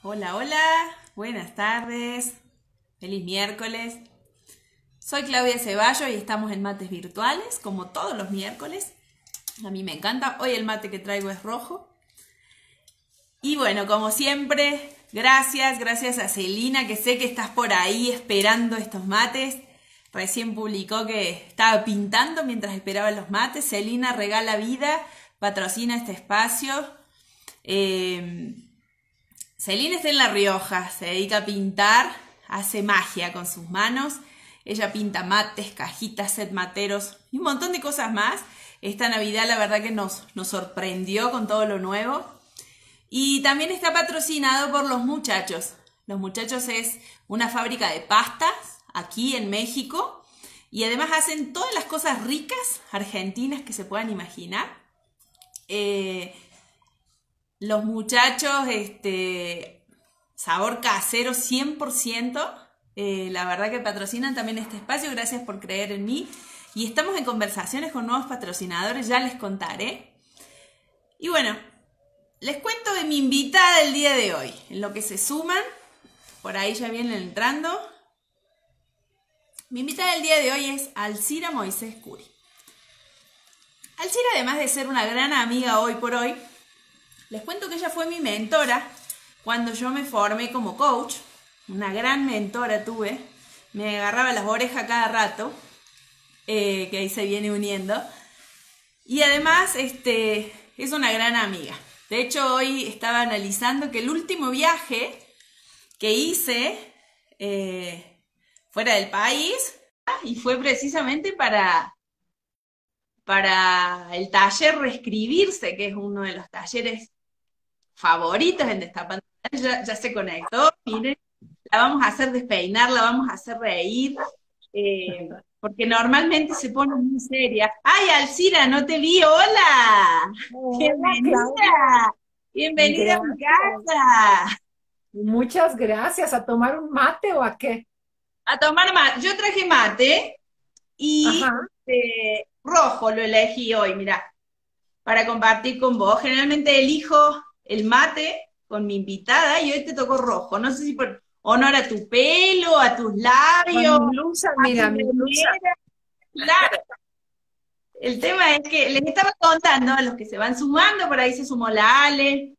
Hola, hola, buenas tardes, feliz miércoles. Soy Claudia Ceballos y estamos en Mates Virtuales, como todos los miércoles. A mí me encanta, hoy el mate que traigo es rojo. Y bueno, como siempre, gracias a Celina, que sé que estás por ahí esperando estos mates. Recién publicó que estaba pintando mientras esperaba los mates. Celina regala vida, patrocina este espacio. Celina está en La Rioja, se dedica a pintar, hace magia con sus manos. Ella pinta mates, cajitas, set materos y un montón de cosas más. Esta Navidad la verdad que nos sorprendió con todo lo nuevo. Y también está patrocinado por Los Muchachos. Los Muchachos es una fábrica de pastas aquí en México. Y además hacen todas las cosas ricas argentinas que se puedan imaginar. Los Muchachos, sabor casero 100%. La verdad que patrocinan también este espacio, gracias por creer en mí. Y estamos en conversaciones con nuevos patrocinadores, ya les contaré. Y bueno, les cuento de mi invitada del día de hoy. En lo que se suman, por ahí ya vienen entrando. Mi invitada del día de hoy es Alcira Moisés Curi. Alcira, además de ser una gran amiga hoy por hoy, les cuento que ella fue mi mentora cuando yo me formé como coach. Una gran mentora tuve. Me agarraba las orejas cada rato, que ahí se viene uniendo. Y además es una gran amiga. De hecho, hoy estaba analizando que el último viaje que hice fuera del país, y fue precisamente para el taller Reescribirse, que es uno de los talleres favoritos en Destapando. Ya se conectó, miren, la vamos a hacer despeinar, la vamos a hacer reír, porque normalmente se pone muy seria. ¡Ay, Alcira, no te vi! ¡Hola! Hola, Claudia. ¡Bienvenida! ¡Bienvenida a mi Gracias. casa! Muchas gracias. ¿A tomar un mate o a qué? A tomar mate. Yo traje mate y Ajá. rojo lo elegí hoy, mira, para compartir con vos. Generalmente elijo el mate con mi invitada y hoy te tocó rojo. No sé si por honor a tu pelo, a tus A labios, mi blusa, a tu mira, mi blusa. remera. Claro, el tema es que les estaba contando a los que se van sumando, por ahí se sumó la Ale,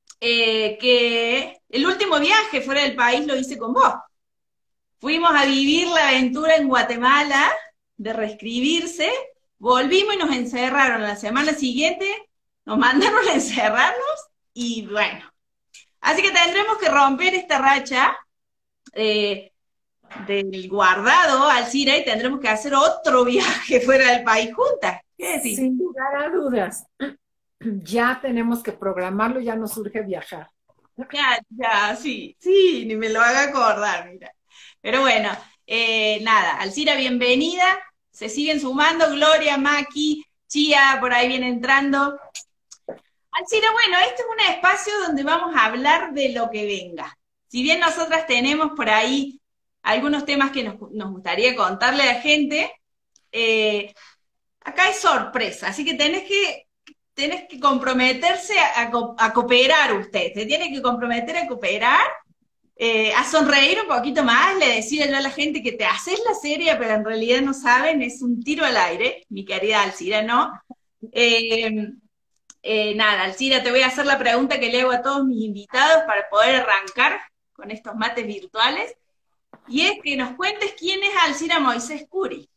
que el último viaje fuera del país lo hice con vos. Fuimos a vivir la aventura en Guatemala de Reescribirse, volvimos y nos encerraron. La semana siguiente nos mandaron a encerrarnos y bueno. Así que tendremos que romper esta racha eh, del guardado, Alcira, y tendremos que hacer otro viaje fuera del país juntas. ¿Qué decís? Sin lugar a dudas. Ya tenemos que programarlo, ya nos urge viajar. Ya, sí, sí, ni me lo haga acordar, mira. Pero bueno, nada, Alcira, bienvenida. Se siguen sumando, Gloria, Maki, Chía, por ahí viene entrando. Alcira, bueno, este es un espacio donde vamos a hablar de lo que venga. Si bien nosotras tenemos por ahí algunos temas que nos gustaría contarle a la gente, eh, acá es sorpresa, así que tenés que comprometerse a cooperar usted, se tiene que comprometer a cooperar, a sonreír un poquito más, le decía yo a la gente que te haces la serie, pero en realidad no saben, es un tiro al aire, mi querida Alcira, ¿no? Eh, nada, Alcira, te voy a hacer la pregunta que le hago a todos mis invitados para poder arrancar con estos mates virtuales, y es que nos cuentes quién es Alcira Moisés Curi.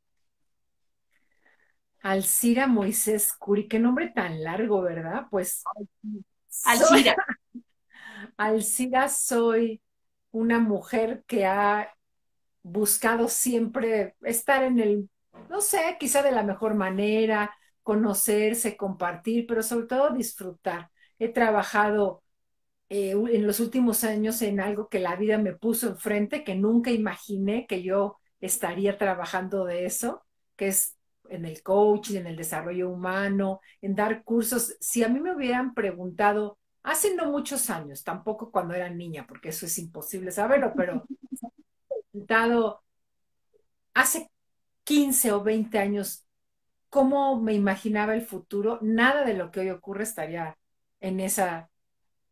Alcira Moisés Curi, qué nombre tan largo, ¿verdad? Pues soy Alcira, Alcira, soy una mujer que ha buscado siempre estar en el, no sé, quizá de la mejor manera, conocerse, compartir, pero sobre todo disfrutar. He trabajado en los últimos años en algo que la vida me puso enfrente, que nunca imaginé que yo estaría trabajando de eso, que es en el coaching, en el desarrollo humano, en dar cursos. Si a mí me hubieran preguntado hace no muchos años, tampoco cuando era niña, porque eso es imposible saberlo, pero preguntado hace 15 o 20 años cómo me imaginaba el futuro, nada de lo que hoy ocurre estaría en esa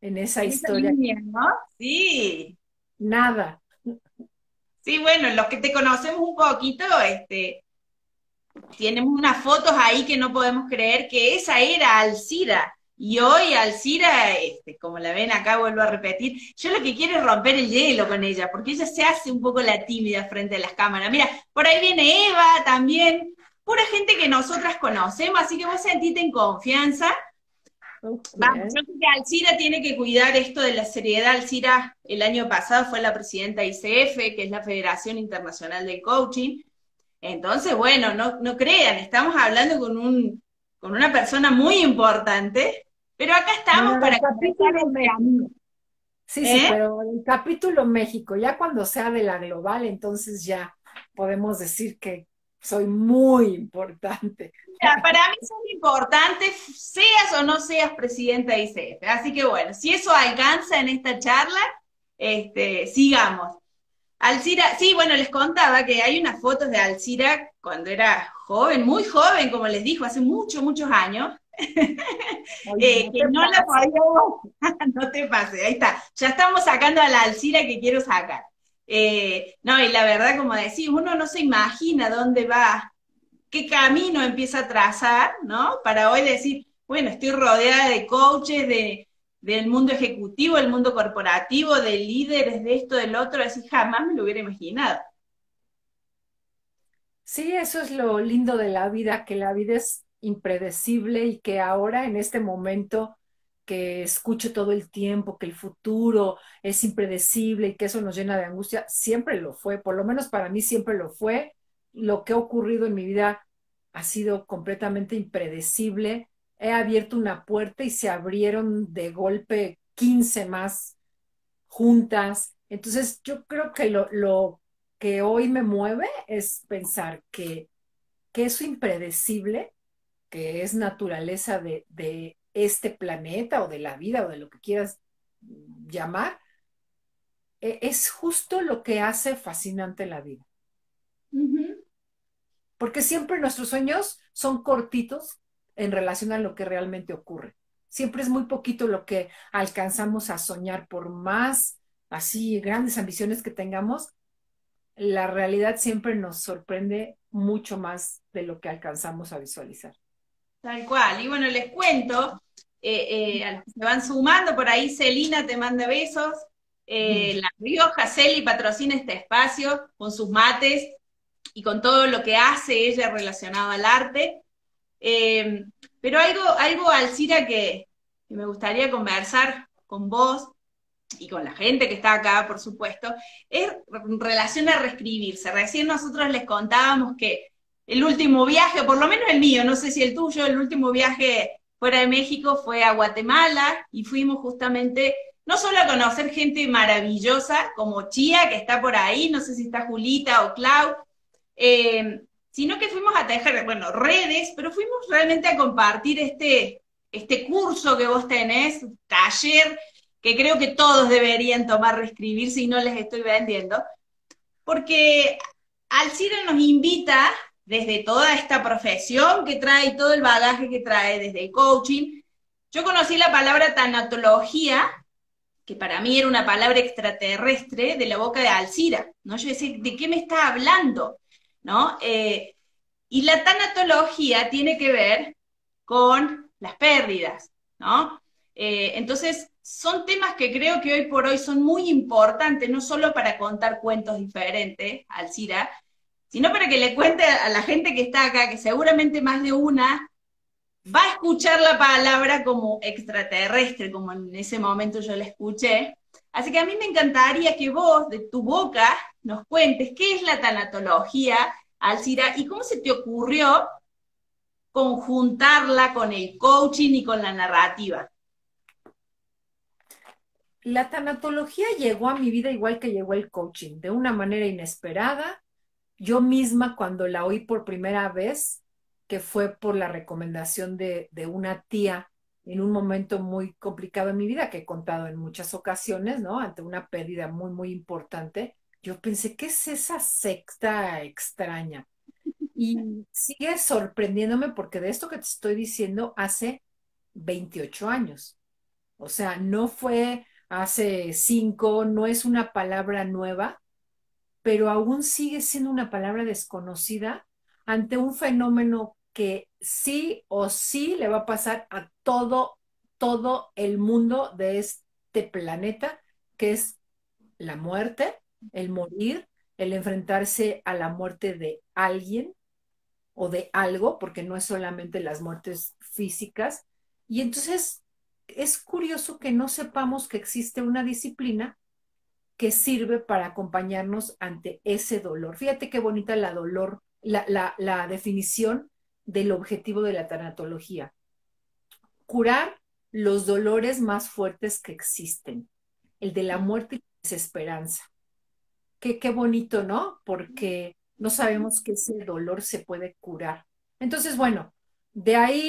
en esa En esa historia. línea, ¿no? Sí. Nada. Sí, bueno, los que te conocemos un poquito, tenemos unas fotos ahí que no podemos creer que esa era Alcira. Y hoy Alcira, como la ven acá, vuelvo a repetir, yo lo que quiero es romper el hielo con ella, porque ella se hace un poco la tímida frente a las cámaras. Mira, por ahí viene Eva también, pura gente que nosotras conocemos, así que vos sentite en confianza. Ok. Vamos, yo creo que Alcira tiene que cuidar esto de la seriedad. Alcira el año pasado fue la presidenta de ICF, que es la Federación Internacional del Coaching. Entonces, bueno, no crean, estamos hablando con una persona muy importante, pero acá estamos Bueno, para del conversar capítulo entre México. amigos. Sí, sí, ¿Eh? pero el capítulo México, ya cuando sea de la global, entonces ya podemos decir que soy muy importante. Mira, para mí son importantes, seas o no seas presidenta de ICF. Así que bueno, si eso alcanza en esta charla, sigamos. Alcira, sí, bueno, les contaba que hay unas fotos de Alcira cuando era joven, muy joven, como les dijo, hace muchos, muchos años, Oye, no que te no la pases. podíamos, no te pase, ahí está, ya estamos sacando a la Alcira que quiero sacar. No, y la verdad, como decís, uno no se imagina dónde va, qué camino empieza a trazar, ¿no? Para hoy decir, bueno, estoy rodeada de coaches, del mundo ejecutivo, del mundo corporativo, de líderes, de esto, del otro, así jamás me lo hubiera imaginado. Sí, eso es lo lindo de la vida, que la vida es impredecible y que ahora en este momento que escucho todo el tiempo que el futuro es impredecible y que eso nos llena de angustia, siempre lo fue, por lo menos para mí siempre lo fue. Lo que ha ocurrido en mi vida ha sido completamente impredecible. He abierto una puerta y se abrieron de golpe 15 más juntas. Entonces, yo creo que lo que hoy me mueve es pensar que eso impredecible, que es naturaleza de este planeta o de la vida o de lo que quieras llamar, es justo lo que hace fascinante la vida. Ujú. Porque siempre nuestros sueños son cortitos en relación a lo que realmente ocurre. Siempre es muy poquito lo que alcanzamos a soñar, por más así grandes ambiciones que tengamos, la realidad siempre nos sorprende mucho más de lo que alcanzamos a visualizar. Tal cual. Y bueno, les cuento, a los que se van sumando, por ahí Celina te manda besos. La Rioja, Celi patrocina este espacio con sus mates y con todo lo que hace ella relacionado al arte. Eh, pero algo Alcira, que me gustaría conversar con vos y con la gente que está acá, por supuesto, es en relación a reescribirse. Recién nosotros les contábamos que el último viaje, por lo menos el mío, no sé si el tuyo, el último viaje fuera de México fue a Guatemala y fuimos justamente no solo a conocer gente maravillosa como Chía, que está por ahí, no sé si está Julita o Clau, sino que fuimos a tejer, bueno, redes, pero fuimos realmente a compartir este curso que vos tenés, taller, que creo que todos deberían tomar, reescribir si no les estoy vendiendo, porque Alcira nos invita desde toda esta profesión que trae, todo el bagaje que trae desde el coaching. Yo conocí la palabra tanatología, que para mí era una palabra extraterrestre de la boca de Alcira, ¿no? Yo decía, ¿de qué me está hablando? ¿No? Y la tanatología tiene que ver con las pérdidas, ¿no? Entonces, son temas que creo que hoy por hoy son muy importantes, no solo para contar cuentos diferentes, Alcira, sino para que le cuente a la gente que está acá, que seguramente más de una va a escuchar la palabra como extraterrestre, como en ese momento yo la escuché. Así que a mí me encantaría que vos, de tu boca, nos cuentes qué es la tanatología, Alcira, y cómo se te ocurrió conjuntarla con el coaching y con la narrativa. La tanatología llegó a mi vida igual que llegó el coaching, de una manera inesperada. Yo misma cuando la oí por primera vez, que fue por la recomendación de una tía en un momento muy complicado en mi vida, que he contado en muchas ocasiones, ¿no? Ante una pérdida muy, muy importante, yo pensé, ¿qué es esa secta extraña? Y sigue sorprendiéndome porque de esto que te estoy diciendo hace 28 años. O sea, no fue hace 5, no es una palabra nueva, pero aún sigue siendo una palabra desconocida ante un fenómeno que sí o sí le va a pasar a todo el mundo de este planeta, que es la muerte, el morir, el enfrentarse a la muerte de alguien o de algo, porque no es solamente las muertes físicas. Y entonces es curioso que no sepamos que existe una disciplina que sirve para acompañarnos ante ese dolor. Fíjate qué bonita la dolor, la definición del objetivo de la tanatología. Curar los dolores más fuertes que existen, el de la muerte y la desesperanza. Qué bonito, ¿no? Porque no sabemos que ese dolor se puede curar. Entonces, bueno, de ahí,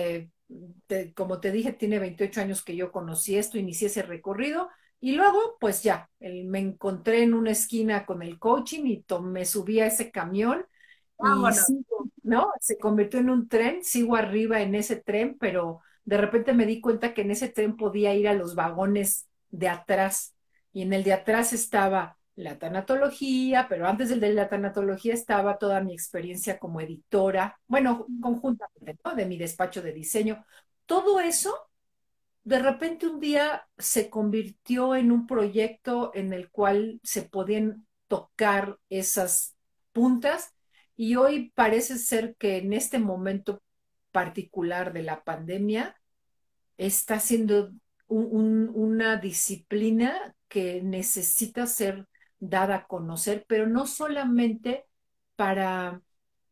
como te dije, tiene 28 años que yo conocí esto, inicié ese recorrido y luego, pues ya, me encontré en una esquina con el coaching y me subí a ese camión y Vámonos. sigo, ¿no? Se convirtió en un tren, sigo arriba en ese tren, pero de repente me di cuenta que en ese tren podía ir a los vagones de atrás y en el de atrás estaba la tanatología, pero antes del de la tanatología estaba toda mi experiencia como editora, bueno, conjuntamente, ¿no? De mi despacho de diseño. Todo eso, de repente un día se convirtió en un proyecto en el cual se podían tocar esas puntas y hoy parece ser que en este momento particular de la pandemia está siendo una disciplina que necesita ser dada a conocer, pero no solamente para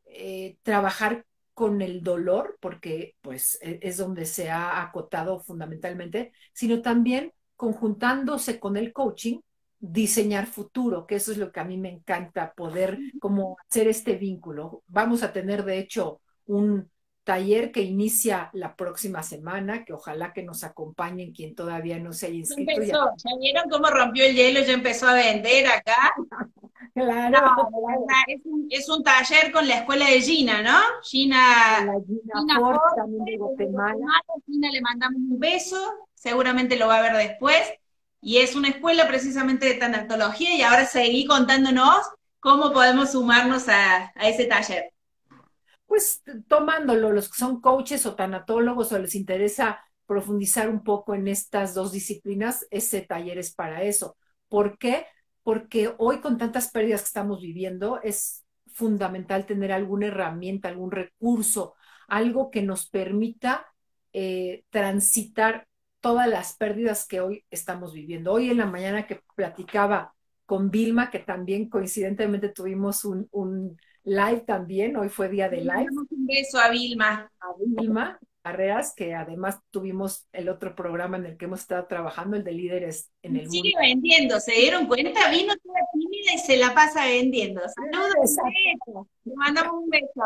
trabajar con el dolor, porque pues es donde se ha acotado fundamentalmente, sino también conjuntándose con el coaching, diseñar futuro, que eso es lo que a mí me encanta, poder como hacer este vínculo. Vamos a tener, de hecho, un taller que inicia la próxima semana, que ojalá que nos acompañen quien todavía no se haya Ya inscrito. empezó, Ya. ¿ya vieron cómo rompió el hielo? Ya empezó a vender acá. No, Claro, de verdad, es un taller con la escuela de Gina, ¿no? con Gina, la Gina Gina Ford, Forte, también de desde Guatemala. Guatemala. Gina le mandamos un beso, seguramente lo va a ver después. Y es una escuela precisamente de tanatología y ahora seguí contándonos cómo podemos sumarnos a ese taller. Pues tomándolo, los que son coaches o tanatólogos o les interesa profundizar un poco en estas dos disciplinas, ese taller es para eso. ¿Por qué? Porque hoy con tantas pérdidas que estamos viviendo es fundamental tener alguna herramienta, algún recurso, algo que nos permita transitar todas las pérdidas que hoy estamos viviendo. Hoy en la mañana que platicaba con Vilma, que también coincidentemente tuvimos un live también, hoy fue día de Le live, mandamos un beso a Vilma. a Vilma Carreras, que además tuvimos el otro programa en el que hemos estado trabajando, el de líderes en Y el sigue mundo. vendiendo, ¿se dieron cuenta? Vino toda tímida y se la pasa vendiendo. Saludos, Exacto. beso. Le mandamos un beso.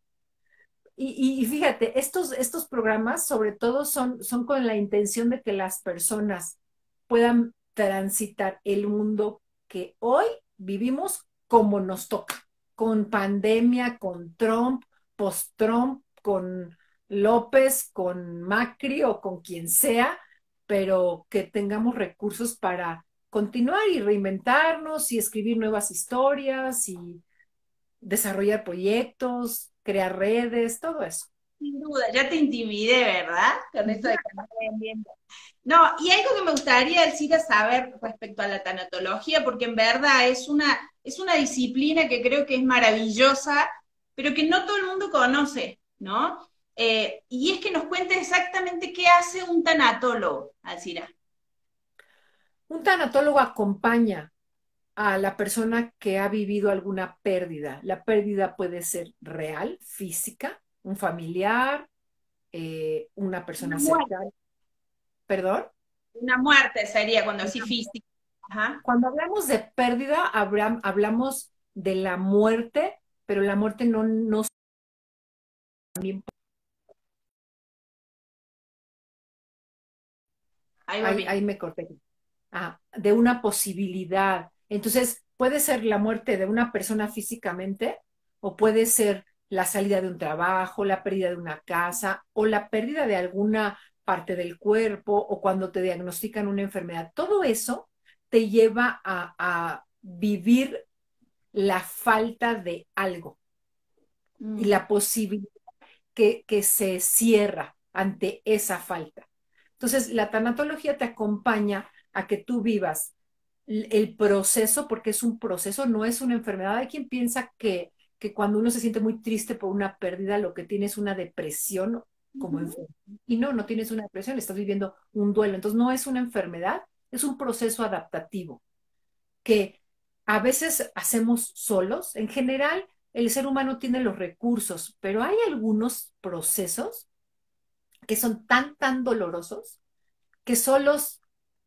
Y fíjate, estos programas sobre todo son con la intención de que las personas puedan transitar el mundo que hoy vivimos como nos toca, con pandemia, con Trump, post-Trump, con López, con Macri o con quien sea, pero que tengamos recursos para continuar y reinventarnos y escribir nuevas historias y desarrollar proyectos, crear redes, todo eso. Sin duda, ya te intimidé, ¿verdad? Con esto de que me estás vendiendo. No, y algo que me gustaría, Elcita, saber respecto a la tanatología, porque en verdad es una disciplina que creo que es maravillosa, pero que no todo el mundo conoce, ¿no? Y es que nos cuente exactamente qué hace un tanatólogo, Alcira. Un tanatólogo acompaña a la persona que ha vivido alguna pérdida. La pérdida puede ser real, física, un familiar, una Una persona muerte, cercana. ¿Perdón? una muerte sería cuando así física. Ajá. Cuando hablamos de pérdida, hablamos de la muerte, pero la muerte no también Ahí va bien. ahí me corté. De una posibilidad. Entonces, puede ser la muerte de una persona físicamente o puede ser la salida de un trabajo, la pérdida de una casa o la pérdida de alguna parte del cuerpo o cuando te diagnostican una enfermedad. Todo eso te lleva a vivir la falta de algo y Mm. la posibilidad que se cierra ante esa falta. Entonces, la tanatología te acompaña a que tú vivas el proceso, porque es un proceso, no es una enfermedad. Hay quien piensa que cuando uno se siente muy triste por una pérdida, lo que tiene es una depresión como Ujú. enfermedad. Y no, no tienes una depresión, estás viviendo un duelo. Entonces, no es una enfermedad, es un proceso adaptativo que a veces hacemos solos. En general, el ser humano tiene los recursos, pero hay algunos procesos que son tan dolorosos que solos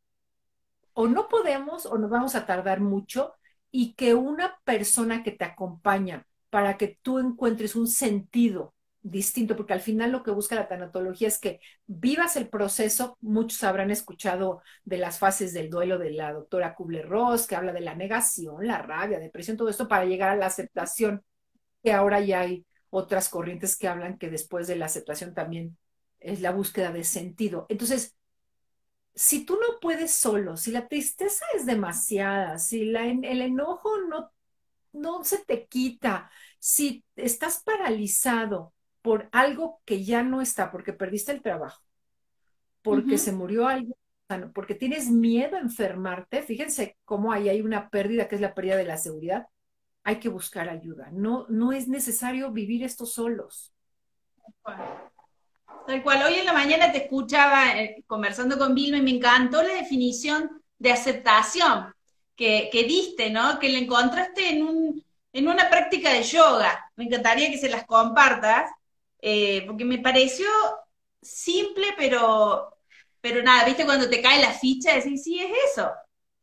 o no podemos o nos vamos a tardar mucho y que una persona que te acompaña para que tú encuentres un sentido distinto, porque al final lo que busca la tanatología es que vivas el proceso. Muchos habrán escuchado de las fases del duelo de la doctora Kubler-Ross, que habla de la negación, la rabia, depresión, todo esto para llegar a la aceptación, que ahora ya hay otras corrientes que hablan que después de la aceptación también es la búsqueda de sentido. Entonces, si tú no puedes solo, si la tristeza es demasiada, si el enojo no se te quita, si estás paralizado por algo que ya no está, porque perdiste el trabajo, porque Ujú. se murió alguien, porque tienes miedo a enfermarte, fíjense cómo ahí hay una pérdida que es la pérdida de la seguridad, hay que buscar ayuda. No, no es necesario vivir esto solos. Bueno, tal cual, hoy en la mañana te escuchaba conversando con Vilma y me encantó la definición de aceptación que diste, ¿no? Que la encontraste en una práctica de yoga. Me encantaría que se las compartas, porque me pareció simple, pero nada, ¿viste? Cuando te cae la ficha, decís, sí, es eso.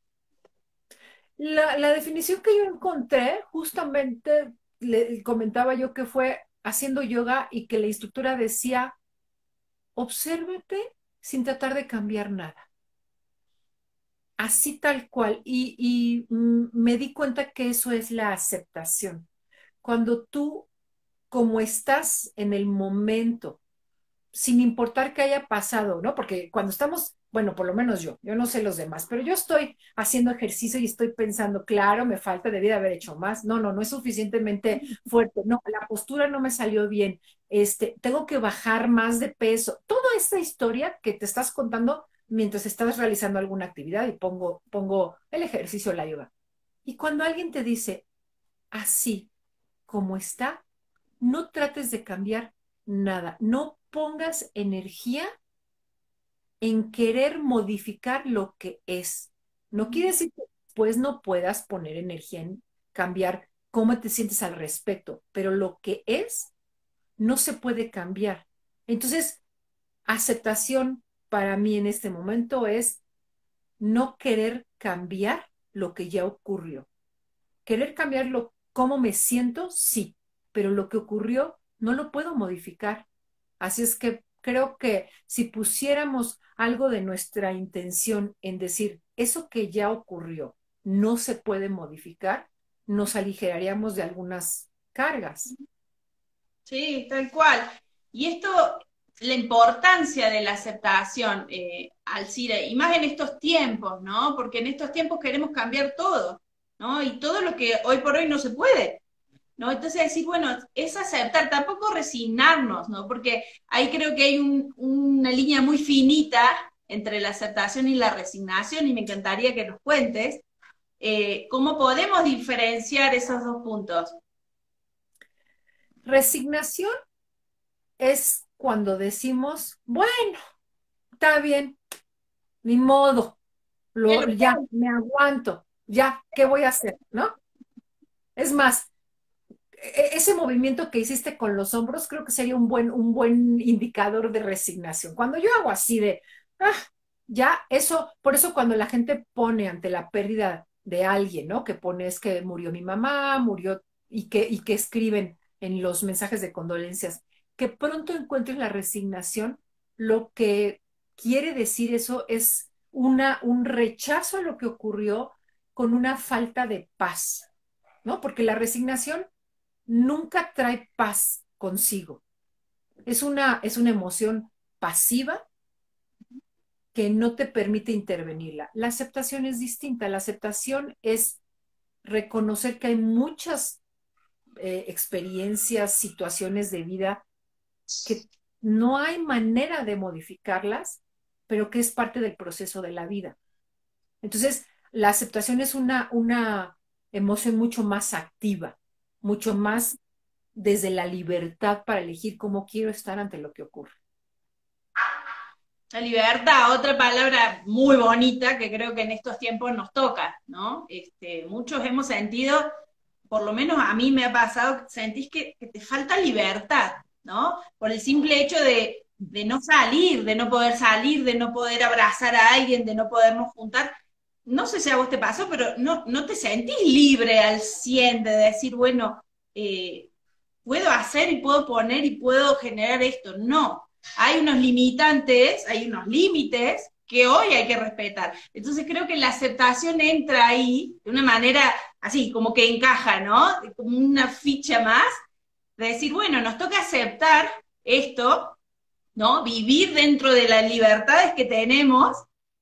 La definición que yo encontré, justamente le comentaba yo que fue haciendo yoga y que la instructora decía, obsérvate sin tratar de cambiar nada, así tal cual. Me di cuenta que eso es la aceptación. Cuando tú, como estás en el momento, sin importar qué haya pasado, ¿no? Porque cuando estamos, bueno, por lo menos yo no sé los demás, pero yo estoy haciendo ejercicio y estoy pensando, claro, me falta, debí de haber hecho más. No, no, no es suficientemente fuerte. No, la postura no me salió bien. Tengo que bajar más de peso. Toda esta historia que te estás contando mientras estás realizando alguna actividad y pongo el ejercicio, la yoga. Y cuando alguien te dice, así como está, no trates de cambiar nada, no pongas energía en querer modificar lo que es. No quiere decir que pues no puedas poner energía en cambiar cómo te sientes al respecto, pero lo que es no se puede cambiar. Entonces, aceptación para mí en este momento es no querer cambiar lo que ya ocurrió. Querer cambiarlo, cómo me siento, sí, pero lo que ocurrió no lo puedo modificar. Así es que creo que si pusiéramos algo de nuestra intención en decir, eso que ya ocurrió no se puede modificar, nos aligeraríamos de algunas cargas. Sí, tal cual. Y esto, la importancia de la aceptación, Alcira, y más en estos tiempos, ¿no? Porque en estos tiempos queremos cambiar todo, ¿no? Y todo lo que hoy por hoy no se puede, ¿no? Entonces decir, bueno, es aceptar, tampoco resignarnos, ¿no? Porque ahí creo que hay una línea muy finita entre la aceptación y la resignación, y me encantaría que nos cuentes cómo podemos diferenciar esos dos puntos. Resignación es cuando decimos, bueno, está bien, ni modo, Ya lo ya me aguanto, ya, ¿qué voy a hacer? ¿No? Es más, ese movimiento que hiciste con los hombros creo que sería un buen indicador de resignación. Cuando yo hago así de, ah, ya, eso, por eso cuando la gente pone ante la pérdida de alguien, ¿no? Que pone es que murió mi mamá, murió, y que escriben en los mensajes de condolencias, que pronto encuentres la resignación, lo que quiere decir eso es un rechazo a lo que ocurrió con una falta de paz, ¿no? Porque la resignación nunca trae paz consigo. Es una emoción pasiva que no te permite intervenirla. La aceptación es distinta. La aceptación es reconocer que hay muchas experiencias, situaciones de vida que no hay manera de modificarlas, pero que es parte del proceso de la vida. Entonces, la aceptación es una emoción mucho más activa, mucho más desde la libertad para elegir cómo quiero estar ante lo que ocurre. La libertad, otra palabra muy bonita que creo que en estos tiempos nos toca, ¿no? Muchos hemos sentido, por lo menos a mí me ha pasado, sentís que te falta libertad, ¿no? Por el simple hecho de no salir, de no poder salir, de no poder abrazar a alguien, de no podernos juntar. No sé si a vos te pasó, pero no te sentís libre al 100 de decir, bueno, puedo hacer y puedo poner y puedo generar esto. No, hay unos limitantes, hay unos límites que hoy hay que respetar. Entonces creo que la aceptación entra ahí de una manera así, como que encaja, ¿no? Como una ficha más, de decir, bueno, nos toca aceptar esto, ¿no? Vivir dentro de las libertades que tenemos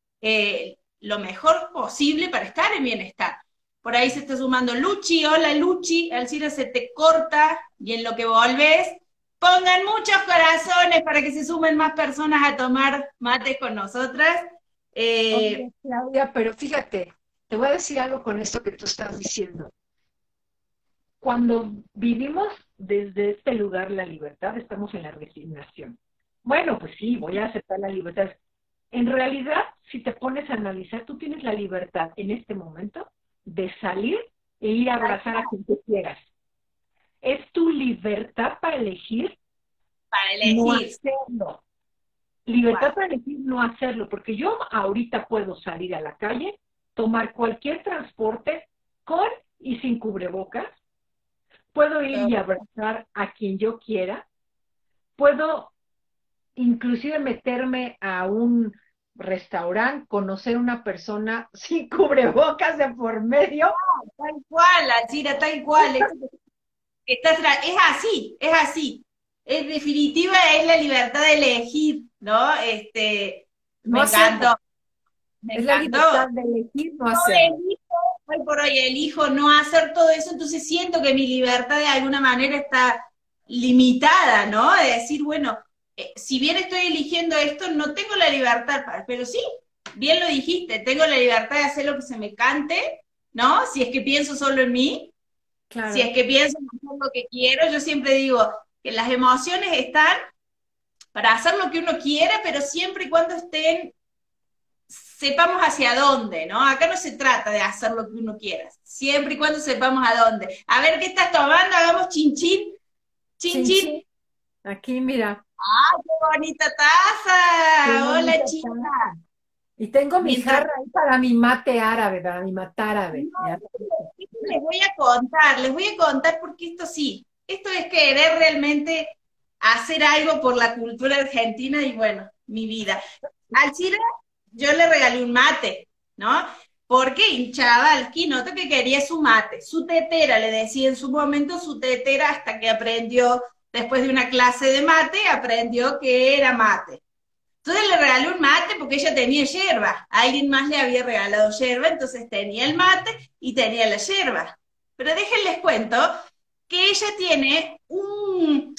lo mejor posible para estar en bienestar. Por ahí se está sumando Luchi. Hola Luchi, Alcira se te corta y en lo que volvés, pongan muchos corazones para que se sumen más personas a tomar mate con nosotras. Oye, Claudia, pero fíjate, te voy a decir algo con esto que tú estás diciendo. Cuando vivimos desde este lugar la libertad, estamos en la resignación. Bueno, pues sí, voy a aceptar la libertad. En realidad, si te pones a analizar, tú tienes la libertad en este momento de salir e ir a abrazar a quien tú quieras. Es tu libertad para elegir para no elegir. hacerlo. Libertad para elegir no hacerlo, porque yo ahorita puedo salir a la calle, tomar cualquier transporte con y sin cubrebocas, puedo ir y abrazar a quien yo quiera, puedo inclusive meterme a un restaurante, conocer una persona sin cubrebocas de por medio. Tal cual, Alcira, tal cual. Es así, es así. En definitiva, es la libertad de elegir, ¿no? No Me hacerlo. encantó, me Es la encantó. libertad de elegir no Yo hacerlo. elijo, hoy por hoy elijo no hacer todo eso, entonces siento que mi libertad de alguna manera está limitada, ¿no? De decir, bueno, si bien estoy eligiendo esto, no tengo la libertad para, pero sí, bien lo dijiste, tengo la libertad de hacer lo que se me cante, ¿no? Si es que pienso solo en mí, si Claro. es que pienso en hacer lo que quiero, yo siempre digo que las emociones están para hacer lo que uno quiera, pero siempre y cuando estén sepamos hacia dónde, ¿no? Acá no se trata de hacer lo que uno quiera, siempre y cuando sepamos a dónde. A ver, ¿qué estás tomando? Hagamos chinchín, Chin, chinchín. chin. Aquí, mira. ¡Ay, qué bonita Qué taza! Hola, bonita chica. taza. Y tengo mi Mientras jarra ahí para mi mate árabe, para mi mate árabe. no, Ya. esto les voy a contar porque esto sí, esto es querer realmente hacer algo por la cultura argentina y bueno, mi vida. Al Cira yo le regalé un mate, ¿no? Porque hinchaba al quinoto que quería su mate, su tetera, le decía en su momento su tetera hasta que aprendió, después de una clase de mate, aprendió que era mate. Entonces le regalé un mate porque ella tenía yerba. Alguien más le había regalado yerba, entonces tenía el mate y tenía la yerba. Pero déjenles cuento que ella tiene un,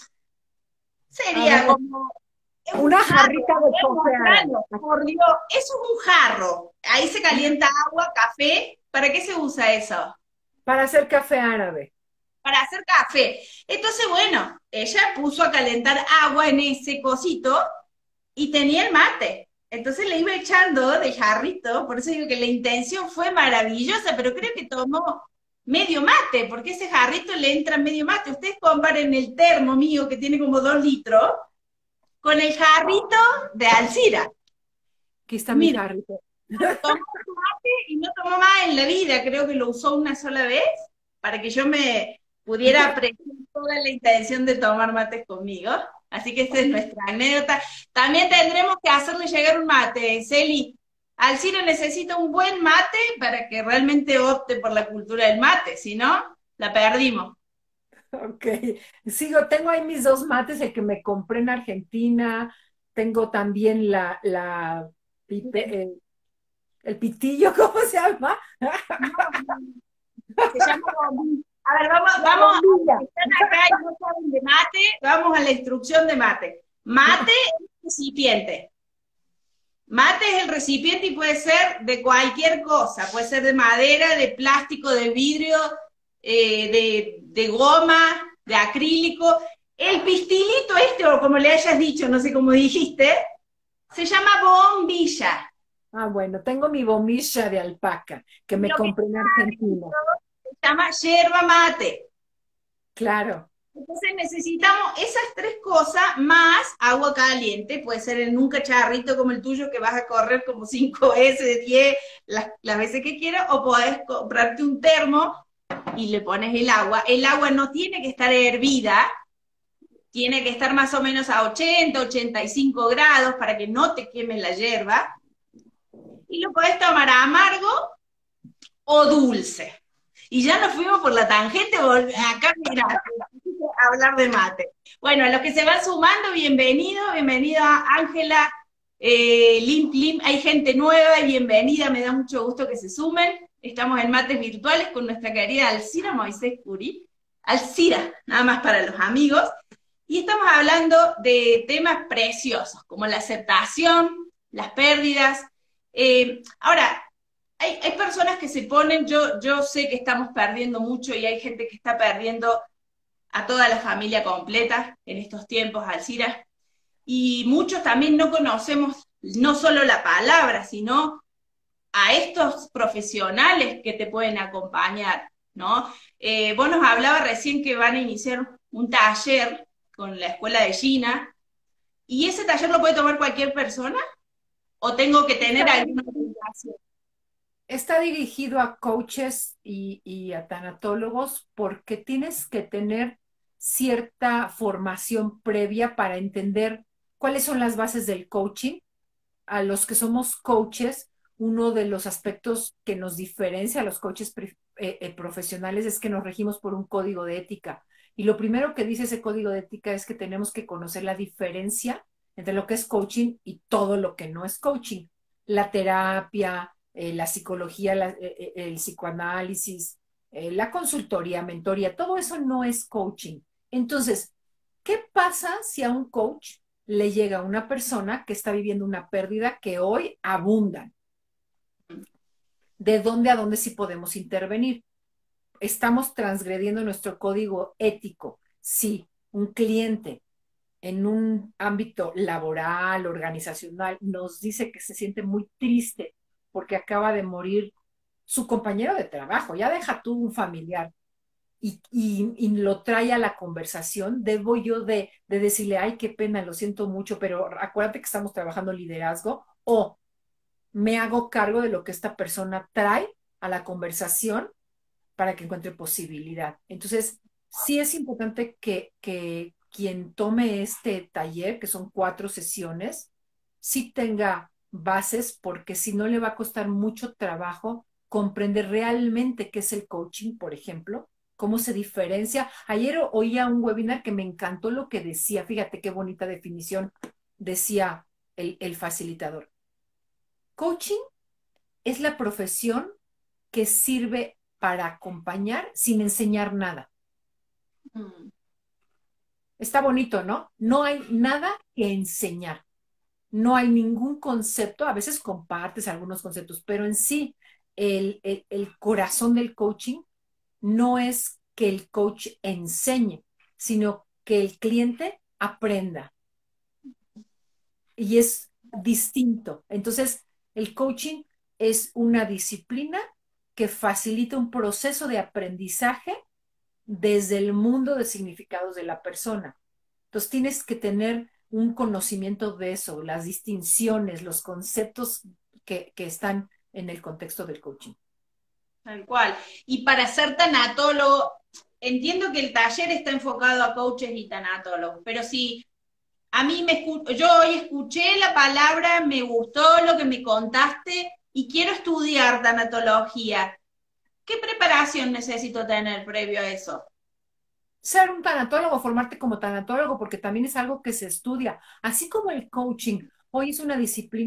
A sería ver, como es un una jarro, jarrita de café árabe. mostrarlo, por Dios, eso es un jarro. Ahí se calienta agua, café. ¿Para qué se usa eso? Para hacer café árabe. Para hacer café. Entonces, bueno, ella puso a calentar agua en ese cosito y tenía el mate. Entonces le iba echando de jarrito, por eso digo que la intención fue maravillosa, pero creo que tomó medio mate, porque ese jarrito le entra medio mate. Ustedes comparen el termo mío, que tiene como 2 litros, con el jarrito de Alcira. Aquí está mi Mira, jarrito. tomó mate y no tomó más en la vida, creo que lo usó una sola vez para que yo me pudiera apreciar toda la intención de tomar mates conmigo. Así que esta es nuestra anécdota. También tendremos que hacerle llegar un mate, Celi. Alcira necesita un buen mate para que realmente opte por la cultura del mate, si no, la perdimos. Ok, sigo, tengo ahí mis dos mates, el que me compré en Argentina, tengo también el pitillo, ¿cómo se llama? No, se llama bombilla. A ver, La vamos, a los bombilla. que están acá y no saben de mate, vamos a la instrucción de mate. Mate es recipiente. Mate es el recipiente y puede ser de cualquier cosa, puede ser de madera, de plástico, de vidrio, de goma, de acrílico. El pistilito este, o como le hayas dicho, no sé cómo dijiste, se llama bombilla. Ah, bueno, tengo mi bombilla de alpaca que me Lo que compré en Argentina. se llama yerba mate. Claro. Entonces necesitamos esas tres cosas más agua caliente, puede ser en un cacharrito como el tuyo que vas a correr como 5 veces, 10, las veces que quieras, o podés comprarte un termo y le pones el agua. El agua no tiene que estar hervida, tiene que estar más o menos a 80, 85 grados para que no te queme la hierba. Y lo podés tomar amargo o dulce. Y ya nos fuimos por la tangente, acá mira, a hablar de mate. Bueno, a los que se van sumando, bienvenida Ángela, Lim, hay gente nueva y bienvenida, me da mucho gusto que se sumen. Estamos en Mates Virtuales con nuestra querida Alcira Moisés Curí, Alcira, nada más para los amigos, y estamos hablando de temas preciosos, como la aceptación, las pérdidas. Ahora, hay personas que se ponen, yo sé que estamos perdiendo mucho y hay gente que está perdiendo a toda la familia completa en estos tiempos, Alcira, y muchos también no conocemos no solo la palabra, sino a estos profesionales que te pueden acompañar, ¿no? Vos nos hablabas recién que van a iniciar un taller con la escuela de Gina, ¿y ese taller lo puede tomar cualquier persona? ¿O tengo que tener Está, alguna obligación? está dirigido a coaches y a tanatólogos porque tienes que tener cierta formación previa para entender cuáles son las bases del coaching. A los que somos coaches, uno de los aspectos que nos diferencia a los coaches profesionales es que nos regimos por un código de ética. Y lo primero que dice ese código de ética es que tenemos que conocer la diferencia entre lo que es coaching y todo lo que no es coaching. La terapia, la psicología, el psicoanálisis, la consultoría, mentoría, todo eso no es coaching. Entonces, ¿qué pasa si a un coach le llega a una persona que está viviendo una pérdida que hoy abundan? ¿De dónde a dónde sí podemos intervenir? Estamos transgrediendo nuestro código ético. Si un cliente en un ámbito laboral, organizacional, nos dice que se siente muy triste porque acaba de morir su compañero de trabajo, ya deja tú un familiar, y lo trae a la conversación, debo yo de decirle, ay, qué pena, lo siento mucho, pero acuérdate que estamos trabajando liderazgo, o me hago cargo de lo que esta persona trae a la conversación para que encuentre posibilidad. Entonces, sí es importante que quien tome este taller, que son 4 sesiones, sí tenga bases, porque si no le va a costar mucho trabajo comprender realmente qué es el coaching, por ejemplo, cómo se diferencia. Ayer oía un webinar que me encantó lo que decía, fíjate qué bonita definición decía el facilitador. Coaching es la profesión que sirve para acompañar sin enseñar nada. Mm. Está bonito, ¿no? No hay nada que enseñar. No hay ningún concepto, a veces compartes algunos conceptos, pero en sí el corazón del coaching no es que el coach enseñe, sino que el cliente aprenda. Y es distinto. Entonces, el coaching es una disciplina que facilita un proceso de aprendizaje desde el mundo de significados de la persona. Entonces, tienes que tener un conocimiento de eso, las distinciones, los conceptos que están en el contexto del coaching. Tal cual. Y para ser tanatólogo, entiendo que el taller está enfocado a coaches y tanatólogos, pero si a mí yo hoy escuché la palabra, me gustó lo que me contaste y quiero estudiar tanatología, ¿qué preparación necesito tener previo a eso? Ser un tanatólogo, formarte como tanatólogo, porque también es algo que se estudia, así como el coaching. Hoy es una disciplina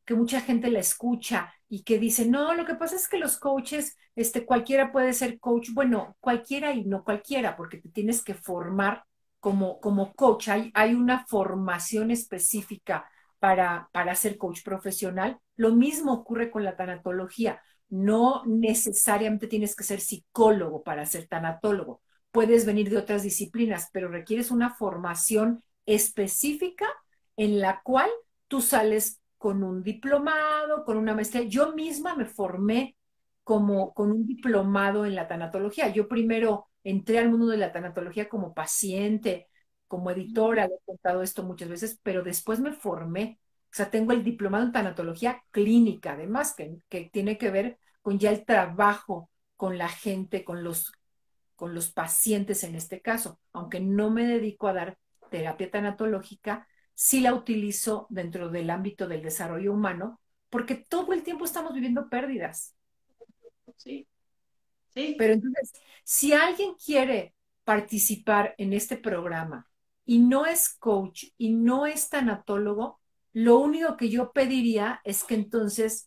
que mucha gente la escucha y que dice, no, lo que pasa es que los coaches, cualquiera puede ser coach. Bueno, cualquiera y no cualquiera, porque te tienes que formar como coach. Hay una formación específica para ser coach profesional. Lo mismo ocurre con la tanatología. No necesariamente tienes que ser psicólogo para ser tanatólogo. Puedes venir de otras disciplinas, pero requieres una formación específica en la cual tú sales con un diplomado, con una maestría. Yo misma me formé con un diplomado en la tanatología. Yo primero entré al mundo de la tanatología como paciente, como editora, le he contado esto muchas veces, pero después me formé. O sea, tengo el diplomado en tanatología clínica, además, que tiene que ver con ya el trabajo con la gente, con los pacientes en este caso. Aunque no me dedico a dar terapia tanatológica, sí la utilizo dentro del ámbito del desarrollo humano, porque todo el tiempo estamos viviendo pérdidas. Sí, sí. Pero entonces, si alguien quiere participar en este programa y no es coach y no es tanatólogo, lo único que yo pediría es que entonces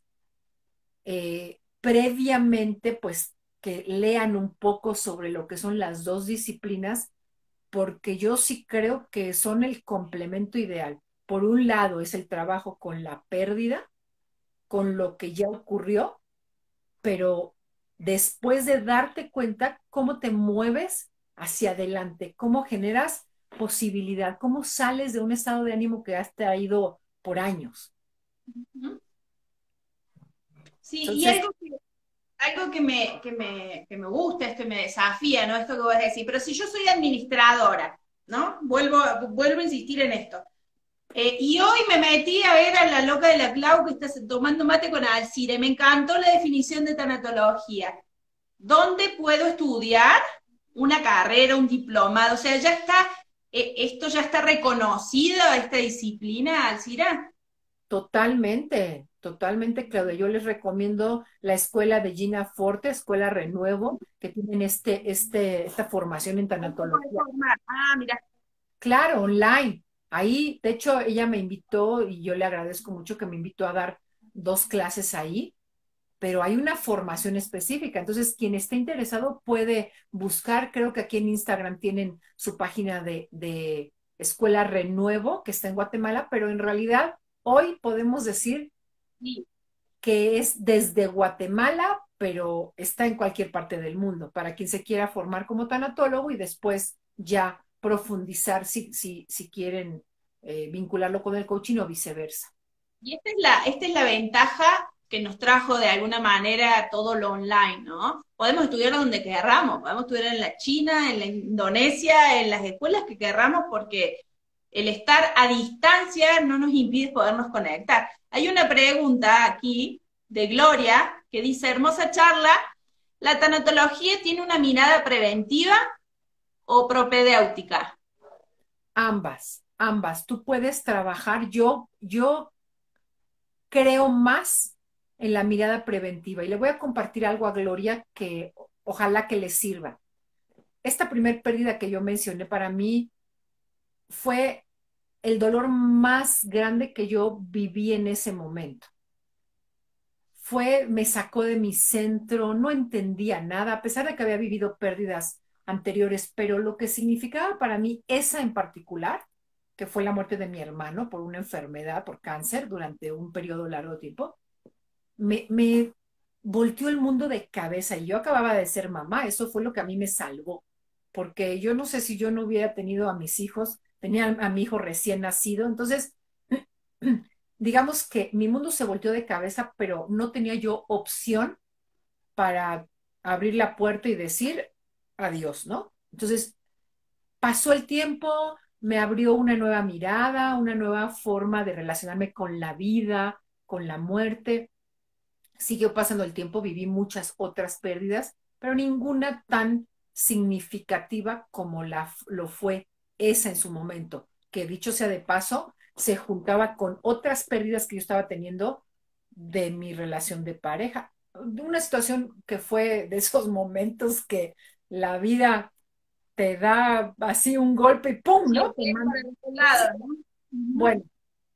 previamente, pues, que lean un poco sobre lo que son las dos disciplinas, porque yo sí creo que son el complemento ideal. Por un lado es el trabajo con la pérdida, con lo que ya ocurrió, pero después de darte cuenta cómo te mueves hacia adelante, cómo generas posibilidad, cómo sales de un estado de ánimo que has traído por años. Ujú. Sí, y Entonces, algo que me gusta, esto y me desafía, ¿no? Esto que vos decís, pero si yo soy administradora, ¿no? Vuelvo a insistir en esto. Y hoy me metí a ver a la loca de la Clau que está tomando mate con Alcire. Me encantó la definición de tanatología. ¿Dónde puedo estudiar una carrera, un diplomado? O sea, ya está, esto ya está reconocido, esta disciplina, Alcira. totalmente, totalmente, Claudia. Yo les recomiendo la escuela de Gina Forte, Escuela Renuevo, que tienen esta formación en ¿Cómo te puedes tanatología. formar? Ah, mira. Claro, online. Ahí, de hecho, ella me invitó y yo le agradezco mucho que me invitó a dar 2 clases ahí, pero hay una formación específica. Entonces, quien esté interesado puede buscar, creo que aquí en Instagram tienen su página de Escuela Renuevo, que está en Guatemala, pero en realidad hoy podemos decir Sí. que es desde Guatemala, pero está en cualquier parte del mundo, para quien se quiera formar como tanatólogo y después ya profundizar si quieren vincularlo con el coaching o viceversa. Y esta es la ventaja que nos trajo de alguna manera todo lo online, ¿no? Podemos estudiar donde querramos, podemos estudiar en la China, en la Indonesia, en las escuelas que querramos, porque el estar a distancia no nos impide podernos conectar. Hay una pregunta aquí de Gloria que dice, hermosa charla, ¿la tanatología tiene una mirada preventiva o propedéutica? Ambas, ambas. Tú puedes trabajar. Yo creo más en la mirada preventiva y le voy a compartir algo a Gloria que ojalá que le sirva. Esta primer pérdida que yo mencioné para mí fue el dolor más grande que yo viví en ese momento. Me sacó de mi centro, no entendía nada, a pesar de que había vivido pérdidas anteriores, pero lo que significaba para mí esa en particular, que fue la muerte de mi hermano por una enfermedad, por cáncer, durante un periodo largo de tiempo, me volteó el mundo de cabeza y yo acababa de ser mamá, eso fue lo que a mí me salvó, porque yo no sé si yo no hubiera tenido a mis hijos, tenía a mi hijo recién nacido, entonces digamos que mi mundo se volteó de cabeza, pero no tenía yo opción para abrir la puerta y decir adiós, ¿no? Entonces pasó el tiempo, me abrió una nueva mirada, una nueva forma de relacionarme con la vida, con la muerte. Siguió pasando el tiempo, viví muchas otras pérdidas, pero ninguna tan significativa como lo fue esa en su momento, que dicho sea de paso, se juntaba con otras pérdidas que yo estaba teniendo de mi relación de pareja. De una situación que fue de esos momentos que la vida te da así un golpe y ¡pum!, Sí, ¿no? Te es manda. para el lado, ¿no? Ujú. Bueno,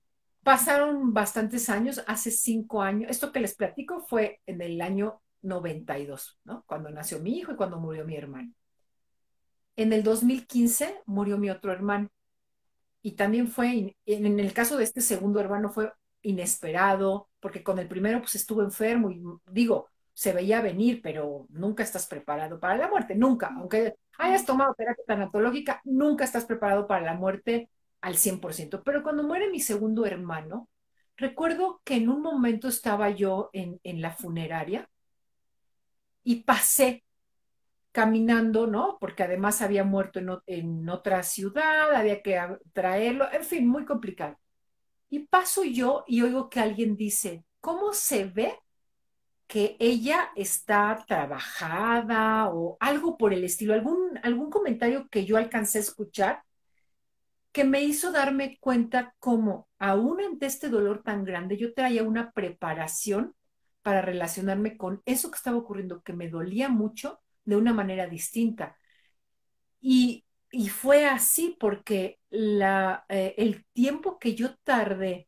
pasaron bastantes años, hace 5 años, esto que les platico fue en el año 92, ¿no? Cuando nació mi hijo y cuando murió mi hermano. En el 2015 murió mi otro hermano y también fue, en el caso de este segundo hermano fue inesperado, porque con el primero pues estuvo enfermo y digo, se veía venir, pero nunca estás preparado para la muerte, nunca, aunque hayas tomado terapia tanatológica, nunca estás preparado para la muerte al 100%. Pero cuando muere mi segundo hermano, recuerdo que en un momento estaba yo en la funeraria y pasé caminando, ¿no? Porque además había muerto en otra ciudad, había que traerlo, en fin, muy complicado. Y paso yo y oigo que alguien dice, ¿cómo se ve que ella está trabajada o algo por el estilo? Algún comentario que yo alcancé a escuchar que me hizo darme cuenta cómo, aún ante este dolor tan grande, yo traía una preparación para relacionarme con eso que estaba ocurriendo, que me dolía mucho de una manera distinta. Y fue así porque el tiempo que yo tardé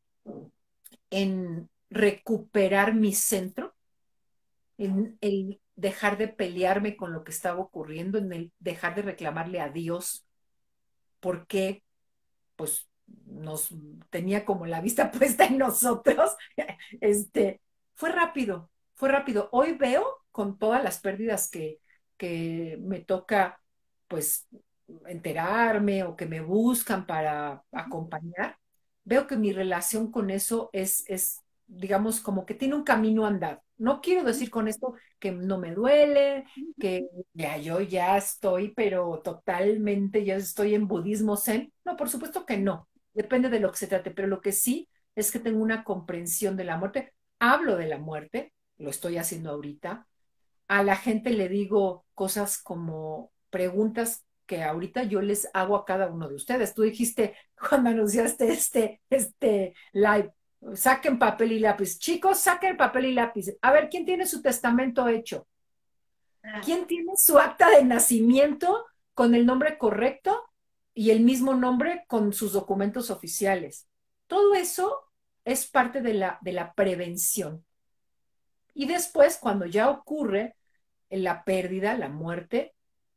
en recuperar mi centro, en el dejar de pelearme con lo que estaba ocurriendo, en el dejar de reclamarle a Dios porque pues nos tenía como la vista puesta en nosotros, este, fue rápido, fue rápido. Hoy veo con todas las pérdidas que me toca pues enterarme o que me buscan para acompañar, veo que mi relación con eso digamos, como que tiene un camino andado. No quiero decir con esto que no me duele, que ya yo ya estoy, pero totalmente, ya estoy en budismo zen. No, por supuesto que no. Depende de lo que se trate, pero lo que sí es que tengo una comprensión de la muerte. Hablo de la muerte, lo estoy haciendo ahorita. A la gente le digo cosas como preguntas que ahorita yo les hago a cada uno de ustedes. Tú dijiste cuando anunciaste este live, saquen papel y lápiz. Chicos, saquen papel y lápiz. A ver, ¿quién tiene su testamento hecho? ¿Quién tiene su acta de nacimiento con el nombre correcto y el mismo nombre con sus documentos oficiales? Todo eso es parte de la prevención. Y después, cuando ya ocurre la pérdida, la muerte,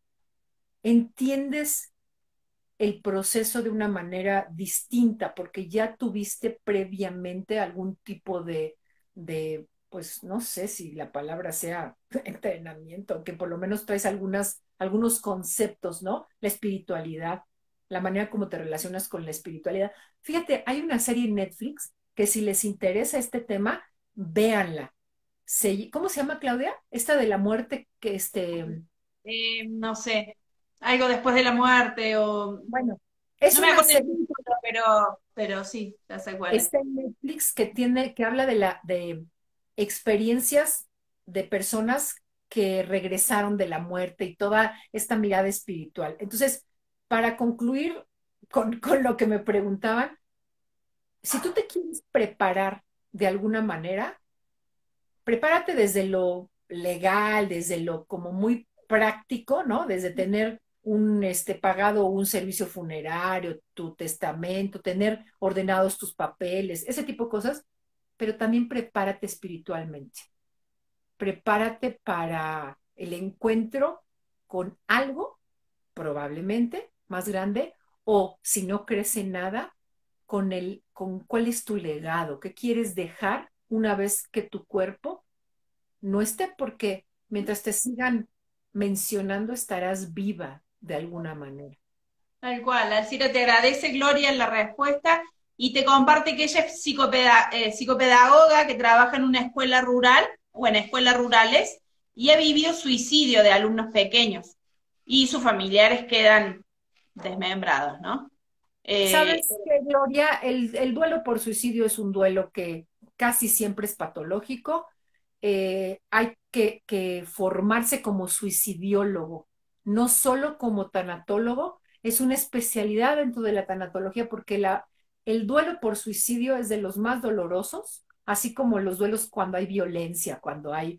entiendes el proceso de una manera distinta, porque ya tuviste previamente algún tipo pues no sé si la palabra sea entrenamiento, que por lo menos traes algunos conceptos, ¿no? La espiritualidad, la manera como te relacionas con la espiritualidad. Fíjate, hay una serie en Netflix que si les interesa este tema, véanla. ¿Cómo se llama, Claudia? Esta de la muerte que No sé, algo después de la muerte o... bueno, es No me una acuerdo el serie. título, pero sí, ya sé cuál es. Está en Netflix que habla de experiencias de personas que regresaron de la muerte y toda esta mirada espiritual. Entonces, para concluir con lo que me preguntaban, si tú te quieres preparar de alguna manera, prepárate desde lo legal, desde lo como muy práctico, ¿no? Desde tener pagado un servicio funerario, tu testamento, tener ordenados tus papeles, ese tipo de cosas, pero también prepárate espiritualmente. Prepárate para el encuentro con algo, probablemente más grande, o si no crees en nada, con cuál es tu legado, qué quieres dejar una vez que tu cuerpo no esté, porque mientras te sigan mencionando estarás viva de alguna manera. Tal cual, Alcira te agradece, Gloria, en la respuesta y te comparte que ella es psicopedagoga que trabaja en una escuela rural o en escuelas rurales y ha vivido suicidio de alumnos pequeños y sus familiares quedan desmembrados, ¿no? ¿Sabes qué, Gloria? El duelo por suicidio es un duelo que casi siempre es patológico. Hay que formarse como suicidiólogo, no solo como tanatólogo, es una especialidad dentro de la tanatología porque el duelo por suicidio es de los más dolorosos, así como los duelos cuando hay violencia, cuando hay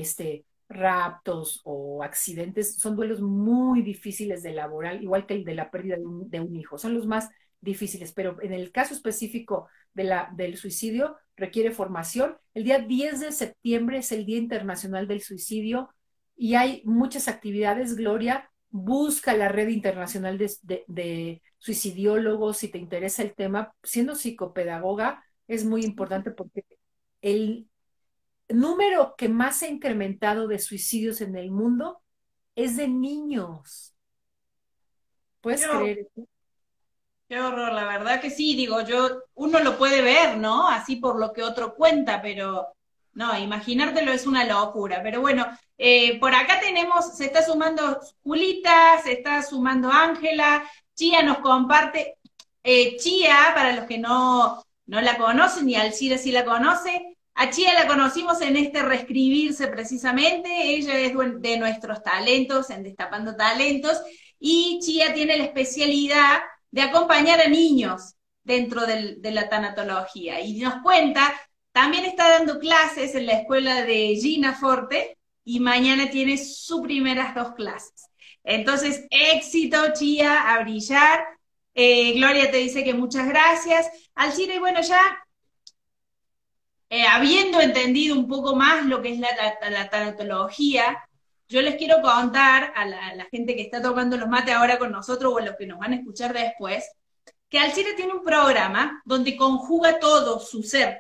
raptos o accidentes, son duelos muy difíciles de elaborar, igual que el de la pérdida de un hijo, son los más difíciles, pero en el caso específico del suicidio requiere formación. El día 10 de septiembre es el Día Internacional del Suicidio y hay muchas actividades. Gloria, busca la red internacional de suicidiólogos si te interesa el tema. Siendo psicopedagoga es muy importante porque el número que más se ha incrementado de suicidios en el mundo es de niños. ¿Puedes Qué, creer eso? qué horror, la verdad que sí, digo, uno lo puede ver, ¿no? Así por lo que otro cuenta, pero no, imaginártelo es una locura. Pero bueno, por acá tenemos, se está sumando Julita, se está sumando Ángela, Chía nos comparte, Chía, para los que no la conocen, y Alcira sí la conoce, a Chía la conocimos en este reescribirse precisamente, ella es de nuestros talentos, en Destapando Talentos, y Chía tiene la especialidad de acompañar a niños dentro de la tanatología. Y nos cuenta, también está dando clases en la escuela de Gina Forte y mañana tiene sus primeras 2 clases. Entonces, éxito, Chía, a brillar. Gloria te dice que muchas gracias. Alcira, y bueno, ya habiendo entendido un poco más lo que es la tanatología, yo les quiero contar a la gente que está tomando los mates ahora con nosotros o a los que nos van a escuchar después, que Alcira tiene un programa donde conjuga todo su ser,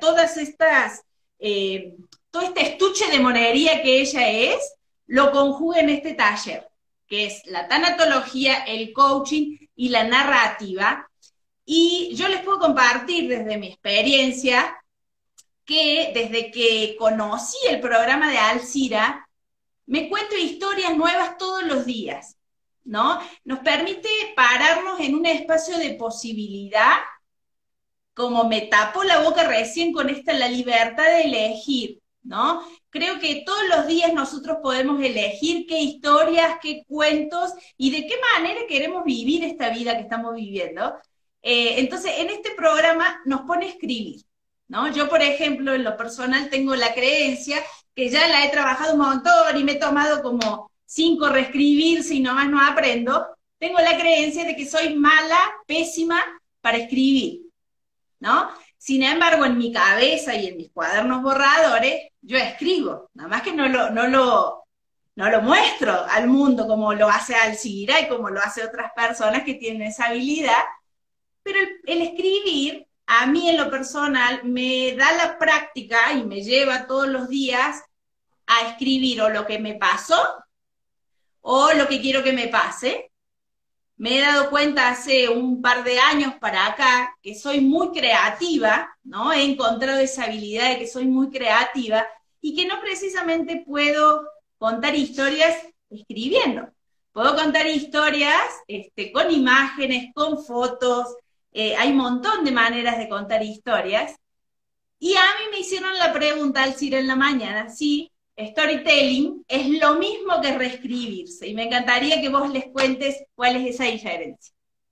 todo este estuche de monería que ella es, lo conjuga en este taller, que es la tanatología, el coaching y la narrativa. Y yo les puedo compartir desde mi experiencia que desde que conocí el programa de Alcira, me cuento historias nuevas todos los días, ¿no? Nos permite pararnos en un espacio de posibilidad, como me tapo la boca recién con la libertad de elegir, ¿no? Creo que todos los días nosotros podemos elegir qué historias, qué cuentos y de qué manera queremos vivir esta vida que estamos viviendo. Entonces, en este programa nos pone a escribir, ¿no? Yo, por ejemplo, en lo personal tengo la creencia que ya la he trabajado un montón y me he tomado como 5 reescribirse y nomás no aprendo. Tengo la creencia de que soy mala, pésima para escribir, ¿no? Sin embargo, en mi cabeza y en mis cuadernos borradores, yo escribo, nada más que no lo muestro al mundo como lo hace Alcira y como lo hace otras personas que tienen esa habilidad, pero el escribir, a mí en lo personal, me da la práctica y me lleva todos los días a escribir o lo que me pasó o lo que quiero que me pase. Me he dado cuenta hace un par de años para acá que soy muy creativa, ¿no? He encontrado esa habilidad de que soy muy creativa y que no precisamente puedo contar historias escribiendo. Puedo contar historias con imágenes, con fotos, hay un montón de maneras de contar historias. Y a mí me hicieron la pregunta al Ciro en la mañana, sí, storytelling es lo mismo que reescribirse. Y me encantaría que vos les cuentes cuál es esa diferencia.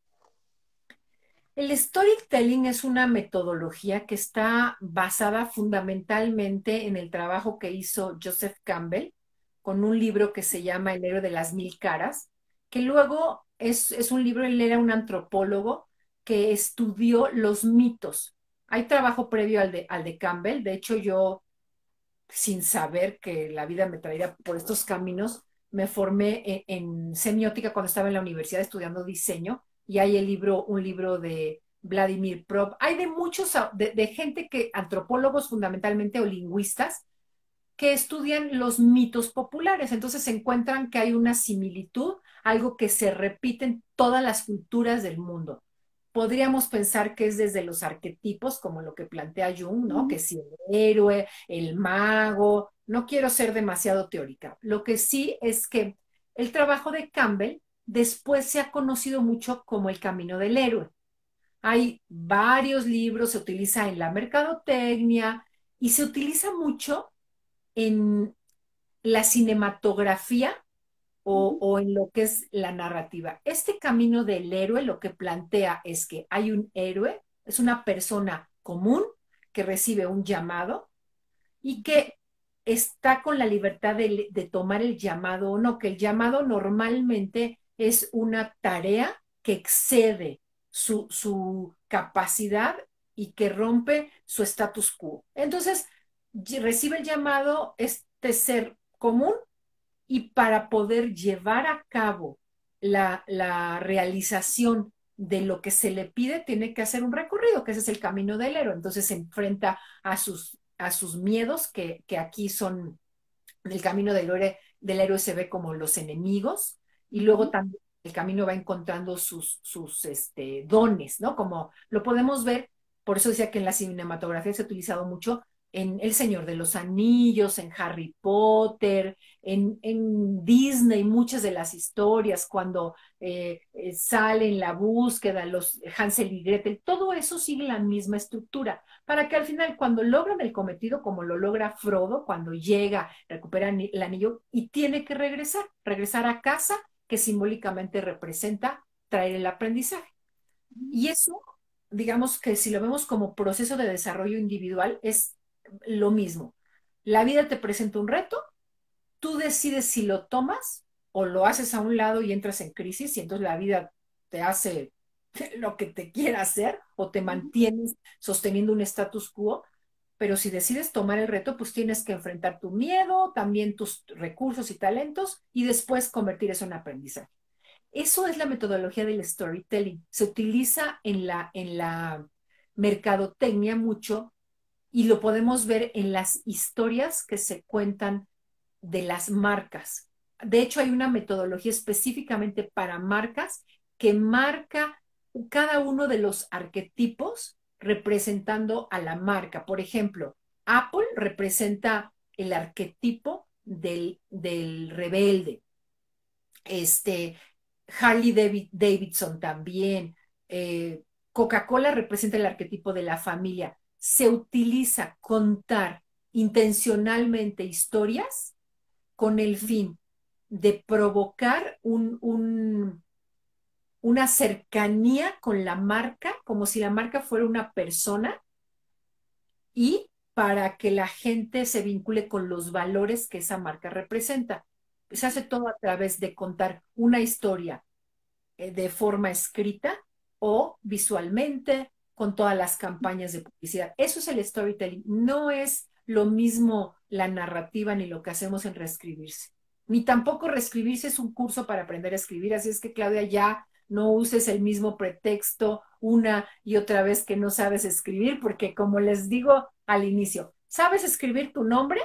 El storytelling es una metodología que está basada fundamentalmente en el trabajo que hizo Joseph Campbell con un libro que se llama El héroe de las 1000 caras, que luego es un libro, él era un antropólogo que estudió los mitos. Hay trabajo previo al de Campbell, de hecho yo, sin saber que la vida me traería por estos caminos, me formé en semiótica cuando estaba en la universidad estudiando diseño y hay un libro de Vladimir Prop. Hay de muchos, de gente que, antropólogos fundamentalmente o lingüistas, que estudian los mitos populares. Entonces se encuentran que hay una similitud, algo que se repite en todas las culturas del mundo. Podríamos pensar que es desde los arquetipos, como lo que plantea Jung, ¿no? Que si el héroe, el mago, no quiero ser demasiado teórica. Lo que sí es que el trabajo de Campbell después se ha conocido mucho como el camino del héroe. Hay varios libros, se utiliza en la mercadotecnia y se utiliza mucho en la cinematografía o en lo que es la narrativa. Este camino del héroe lo que plantea es que hay un héroe, es una persona común que recibe un llamado y que está con la libertad de tomar el llamado o no, que el llamado normalmente es una tarea que excede su capacidad y que rompe su status quo. Entonces, recibe el llamado este ser común y para poder llevar a cabo la realización de lo que se le pide, tiene que hacer un recorrido, que ese es el camino del héroe. Entonces se enfrenta a sus miedos, que aquí son, el camino del héroe se ve como los enemigos, y luego también el camino va encontrando sus dones, ¿no? Como lo podemos ver, por eso decía que en la cinematografía se ha utilizado mucho en El Señor de los Anillos, en Harry Potter, Disney, muchas de las historias, cuando sale en la búsqueda, los Hansel y Gretel, todo eso sigue la misma estructura, para que al final, cuando logran el cometido, como lo logra Frodo, cuando llega, recupera el anillo y tiene que regresar a casa, que simbólicamente representa traer el aprendizaje. Y eso, digamos que si lo vemos como proceso de desarrollo individual, es lo mismo. La vida te presenta un reto, tú decides si lo tomas o lo haces a un lado y entras en crisis y entonces la vida te hace lo que te quiera hacer o te mantienes sosteniendo un status quo, pero si decides tomar el reto, pues tienes que enfrentar tu miedo, también tus recursos y talentos y después convertir eso en aprendizaje. Eso es la metodología del storytelling. Se utiliza en la mercadotecnia mucho y lo podemos ver en las historias que se cuentan de las marcas. De hecho, hay una metodología específicamente para marcas que marca cada uno de los arquetipos representando a la marca. Por ejemplo, Apple representa el arquetipo del rebelde. Harley Davidson también. Coca-Cola representa el arquetipo de la familia. Se utiliza contar intencionalmente historias con el fin de provocar una cercanía con la marca, como si la marca fuera una persona, y para que la gente se vincule con los valores que esa marca representa. Se hace todo a través de contar una historia de forma escrita o visualmente con todas las campañas de publicidad. Eso es el storytelling. No es lo mismo la narrativa ni lo que hacemos en reescribirse. Ni tampoco reescribirse es un curso para aprender a escribir. Así es que, Claudia, ya no uses el mismo pretexto una y otra vez que no sabes escribir, porque como les digo al inicio, ¿sabes escribir tu nombre?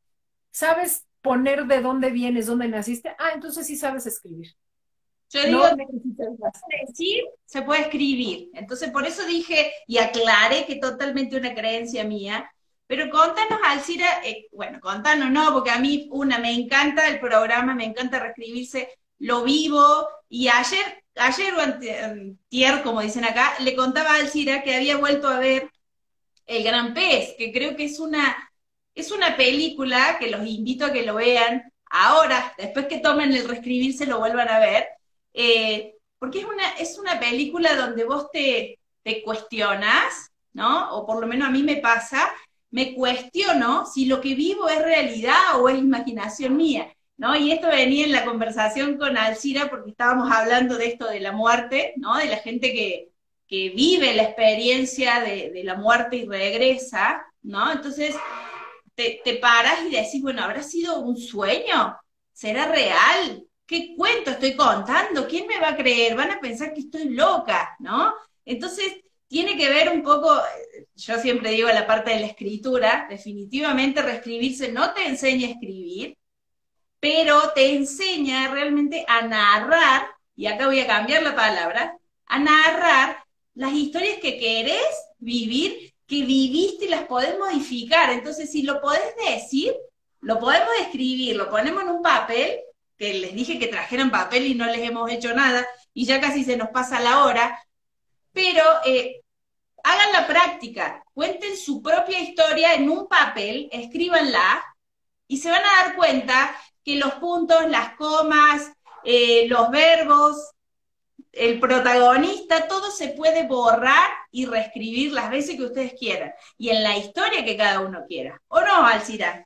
¿Sabes poner de dónde vienes, dónde naciste? Ah, entonces sí sabes escribir. Yo digo, No necesitas más. decir se puede escribir. Entonces, por eso dije y aclaré que totalmente una creencia mía. Pero contanos, Alcira, bueno, contanos, no, porque a mí, me encanta el programa, me encanta reescribirse, lo vivo, y ayer o antier, como dicen acá, le contaba a Alcira que había vuelto a ver El Gran Pez, que creo que es una película que los invito a que lo vean ahora, después que tomen el reescribirse, lo vuelvan a ver, porque es una película donde vos te cuestionas, ¿no? O por lo menos a mí me pasa, me cuestiono si lo que vivo es realidad o es imaginación mía, ¿no? Y esto venía en la conversación con Alcira porque estábamos hablando de esto de la muerte, ¿no? De la gente que vive la experiencia de la muerte y regresa, ¿no? Entonces te paras y decís, bueno, ¿habrá sido un sueño? ¿Será real? ¿Qué cuento estoy contando? ¿Quién me va a creer? Van a pensar que estoy loca, ¿no? Entonces, tiene que ver un poco, yo siempre digo la parte de la escritura, definitivamente reescribirse no te enseña a escribir, pero te enseña realmente a narrar, y acá voy a cambiar la palabra, a narrar las historias que querés vivir, que viviste y las podés modificar. Entonces, si lo podés decir, lo podemos escribir, lo ponemos en un papel, que les dije que trajeran papel y no les hemos hecho nada, y ya casi se nos pasa la hora, pero hagan la práctica, cuenten su propia historia en un papel, escríbanla, y se van a dar cuenta que los puntos, las comas, los verbos, el protagonista, todo se puede borrar y reescribir las veces que ustedes quieran, y en la historia que cada uno quiera. ¿O no, Alcira?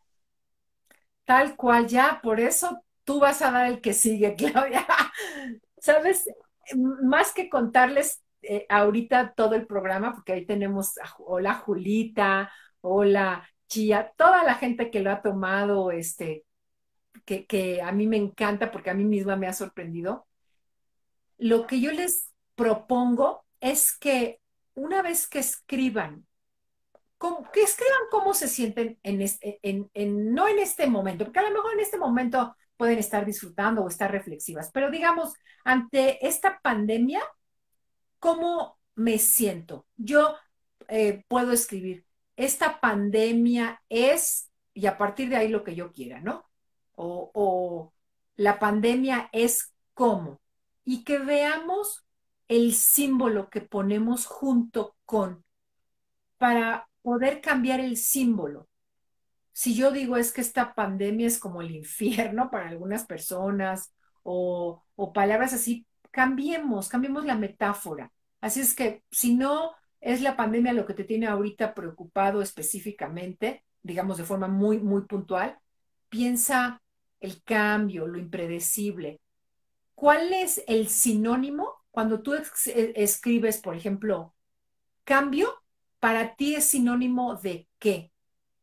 Tal cual ya, por eso tú vas a dar el que sigue, Claudia. ¿Sabes? Más que contarles ahorita todo el programa, porque ahí tenemos, hola Julita, hola Chía, toda la gente que lo ha tomado, que a mí me encanta porque a mí misma me ha sorprendido. Lo que yo les propongo es que una vez que escriban, que escriban cómo se sienten no en este momento, porque a lo mejor en este momento pueden estar disfrutando o estar reflexivas, pero digamos, ante esta pandemia, ¿cómo me siento? Yo puedo escribir, esta pandemia es, y a partir de ahí lo que yo quiera, ¿no? O la pandemia es cómo. Y que veamos el símbolo que ponemos junto con, para poder cambiar el símbolo. Si yo digo es que esta pandemia es como el infierno para algunas personas o palabras así, cambiemos la metáfora. Así es que si no es la pandemia lo que te tiene ahorita preocupado específicamente, digamos de forma muy, muy puntual, piensa el cambio, lo impredecible. ¿Cuál es el sinónimo cuando tú escribes, por ejemplo, cambio? Para ti es sinónimo de qué?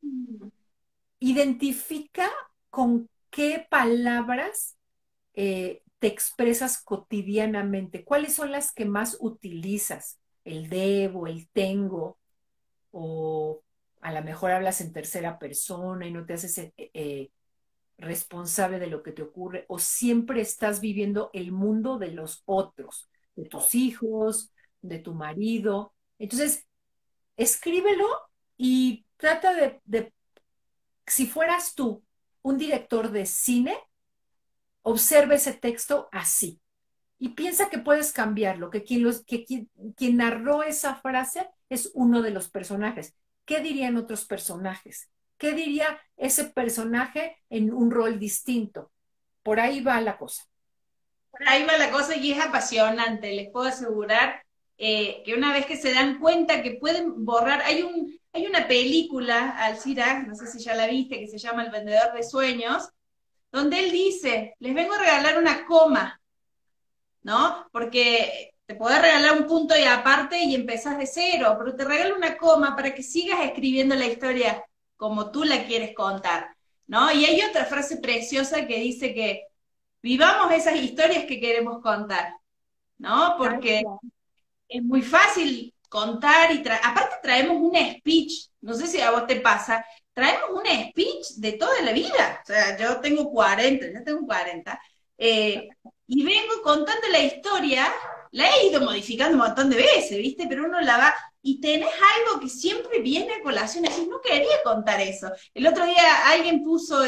Identifica con qué palabras te expresas cotidianamente. ¿Cuáles son las que más utilizas? El debo, el tengo, o a lo mejor hablas en tercera persona y no te haces responsable de lo que te ocurre, o siempre estás viviendo el mundo de los otros, de tus hijos, de tu marido. Entonces, escríbelo y trata de si fueras tú un director de cine, observa ese texto así y piensa que puedes cambiarlo, quien narró esa frase es uno de los personajes. ¿Qué dirían otros personajes? ¿Qué diría ese personaje en un rol distinto? Por ahí va la cosa. Por ahí va la cosa y es apasionante, les puedo asegurar que una vez que se dan cuenta que pueden borrar, hay una película, Alcira, no sé si ya la viste, que se llama El vendedor de sueños, donde él dice, les vengo a regalar una coma, ¿no? Porque te podés regalar un punto y aparte y empezás de cero, pero te regalo una coma para que sigas escribiendo la historia como tú la quieres contar, ¿no? Y hay otra frase preciosa que dice que vivamos esas historias que queremos contar, ¿no? Porque es muy fácil contar y aparte traemos un speech, no sé si a vos te pasa, traemos un speech de toda la vida, o sea, yo tengo 40, ya tengo 40, y vengo contando la historia, la he ido modificando un montón de veces, ¿viste? Pero uno la va, y tenés algo que siempre viene a colación, así, no quería contar eso. El otro día alguien puso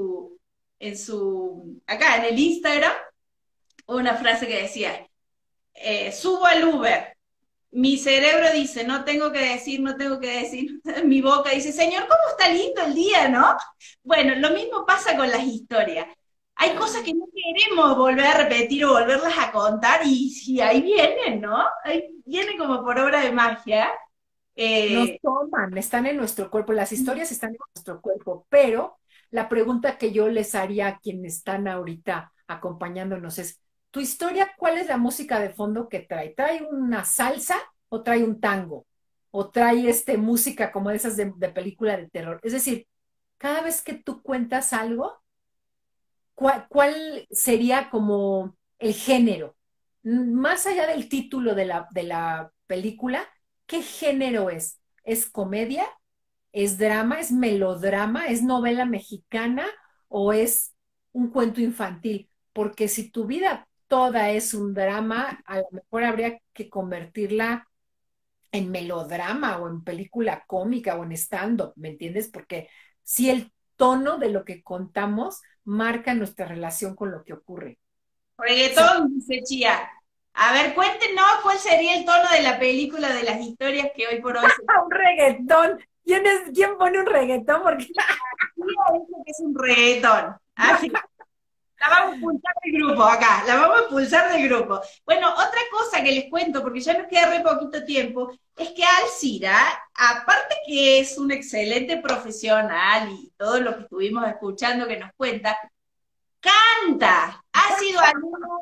acá en el Instagram, una frase que decía, subo al Uber, mi cerebro dice, no tengo que decir, no tengo que decir, mi boca dice, Señor, ¿cómo está lindo el día, no? Bueno, lo mismo pasa con las historias. Hay cosas que no queremos volver a repetir o volverlas a contar y si ahí vienen, ¿no? Ahí viene como por obra de magia. Nos Eh, toman, están en nuestro cuerpo, las historias están en nuestro cuerpo, pero la pregunta que yo les haría a quienes están ahorita acompañándonos es, ¿tu historia cuál es la música de fondo que trae? ¿Trae una salsa o trae un tango? ¿O trae música como esas de película de terror? Es decir, cada vez que tú cuentas algo, ¿cuál sería como el género? Más allá del título de la película, ¿qué género es? ¿Es comedia? ¿Es drama? ¿Es melodrama? ¿Es novela mexicana? ¿O es un cuento infantil? Porque si tu vida toda es un drama, a lo mejor habría que convertirla en melodrama o en película cómica o en stand-up, ¿me entiendes? Porque si el tono de lo que contamos marca nuestra relación con lo que ocurre. Sí. Reggaetón, dice Chía. A ver, cuéntenos cuál sería el tono de la película, de las historias que hoy por hoy se... Un reggaetón. ¿Quién pone un reggaetón? Porque Chía dice que es un reggaetón. Así. La vamos a expulsar del grupo acá, la vamos a expulsar del grupo. Bueno, otra cosa que les cuento, porque ya nos queda re poquito tiempo, es que Alcira, aparte que es un excelente profesional y todo lo que estuvimos escuchando que nos cuenta, canta. Ha sido alumno,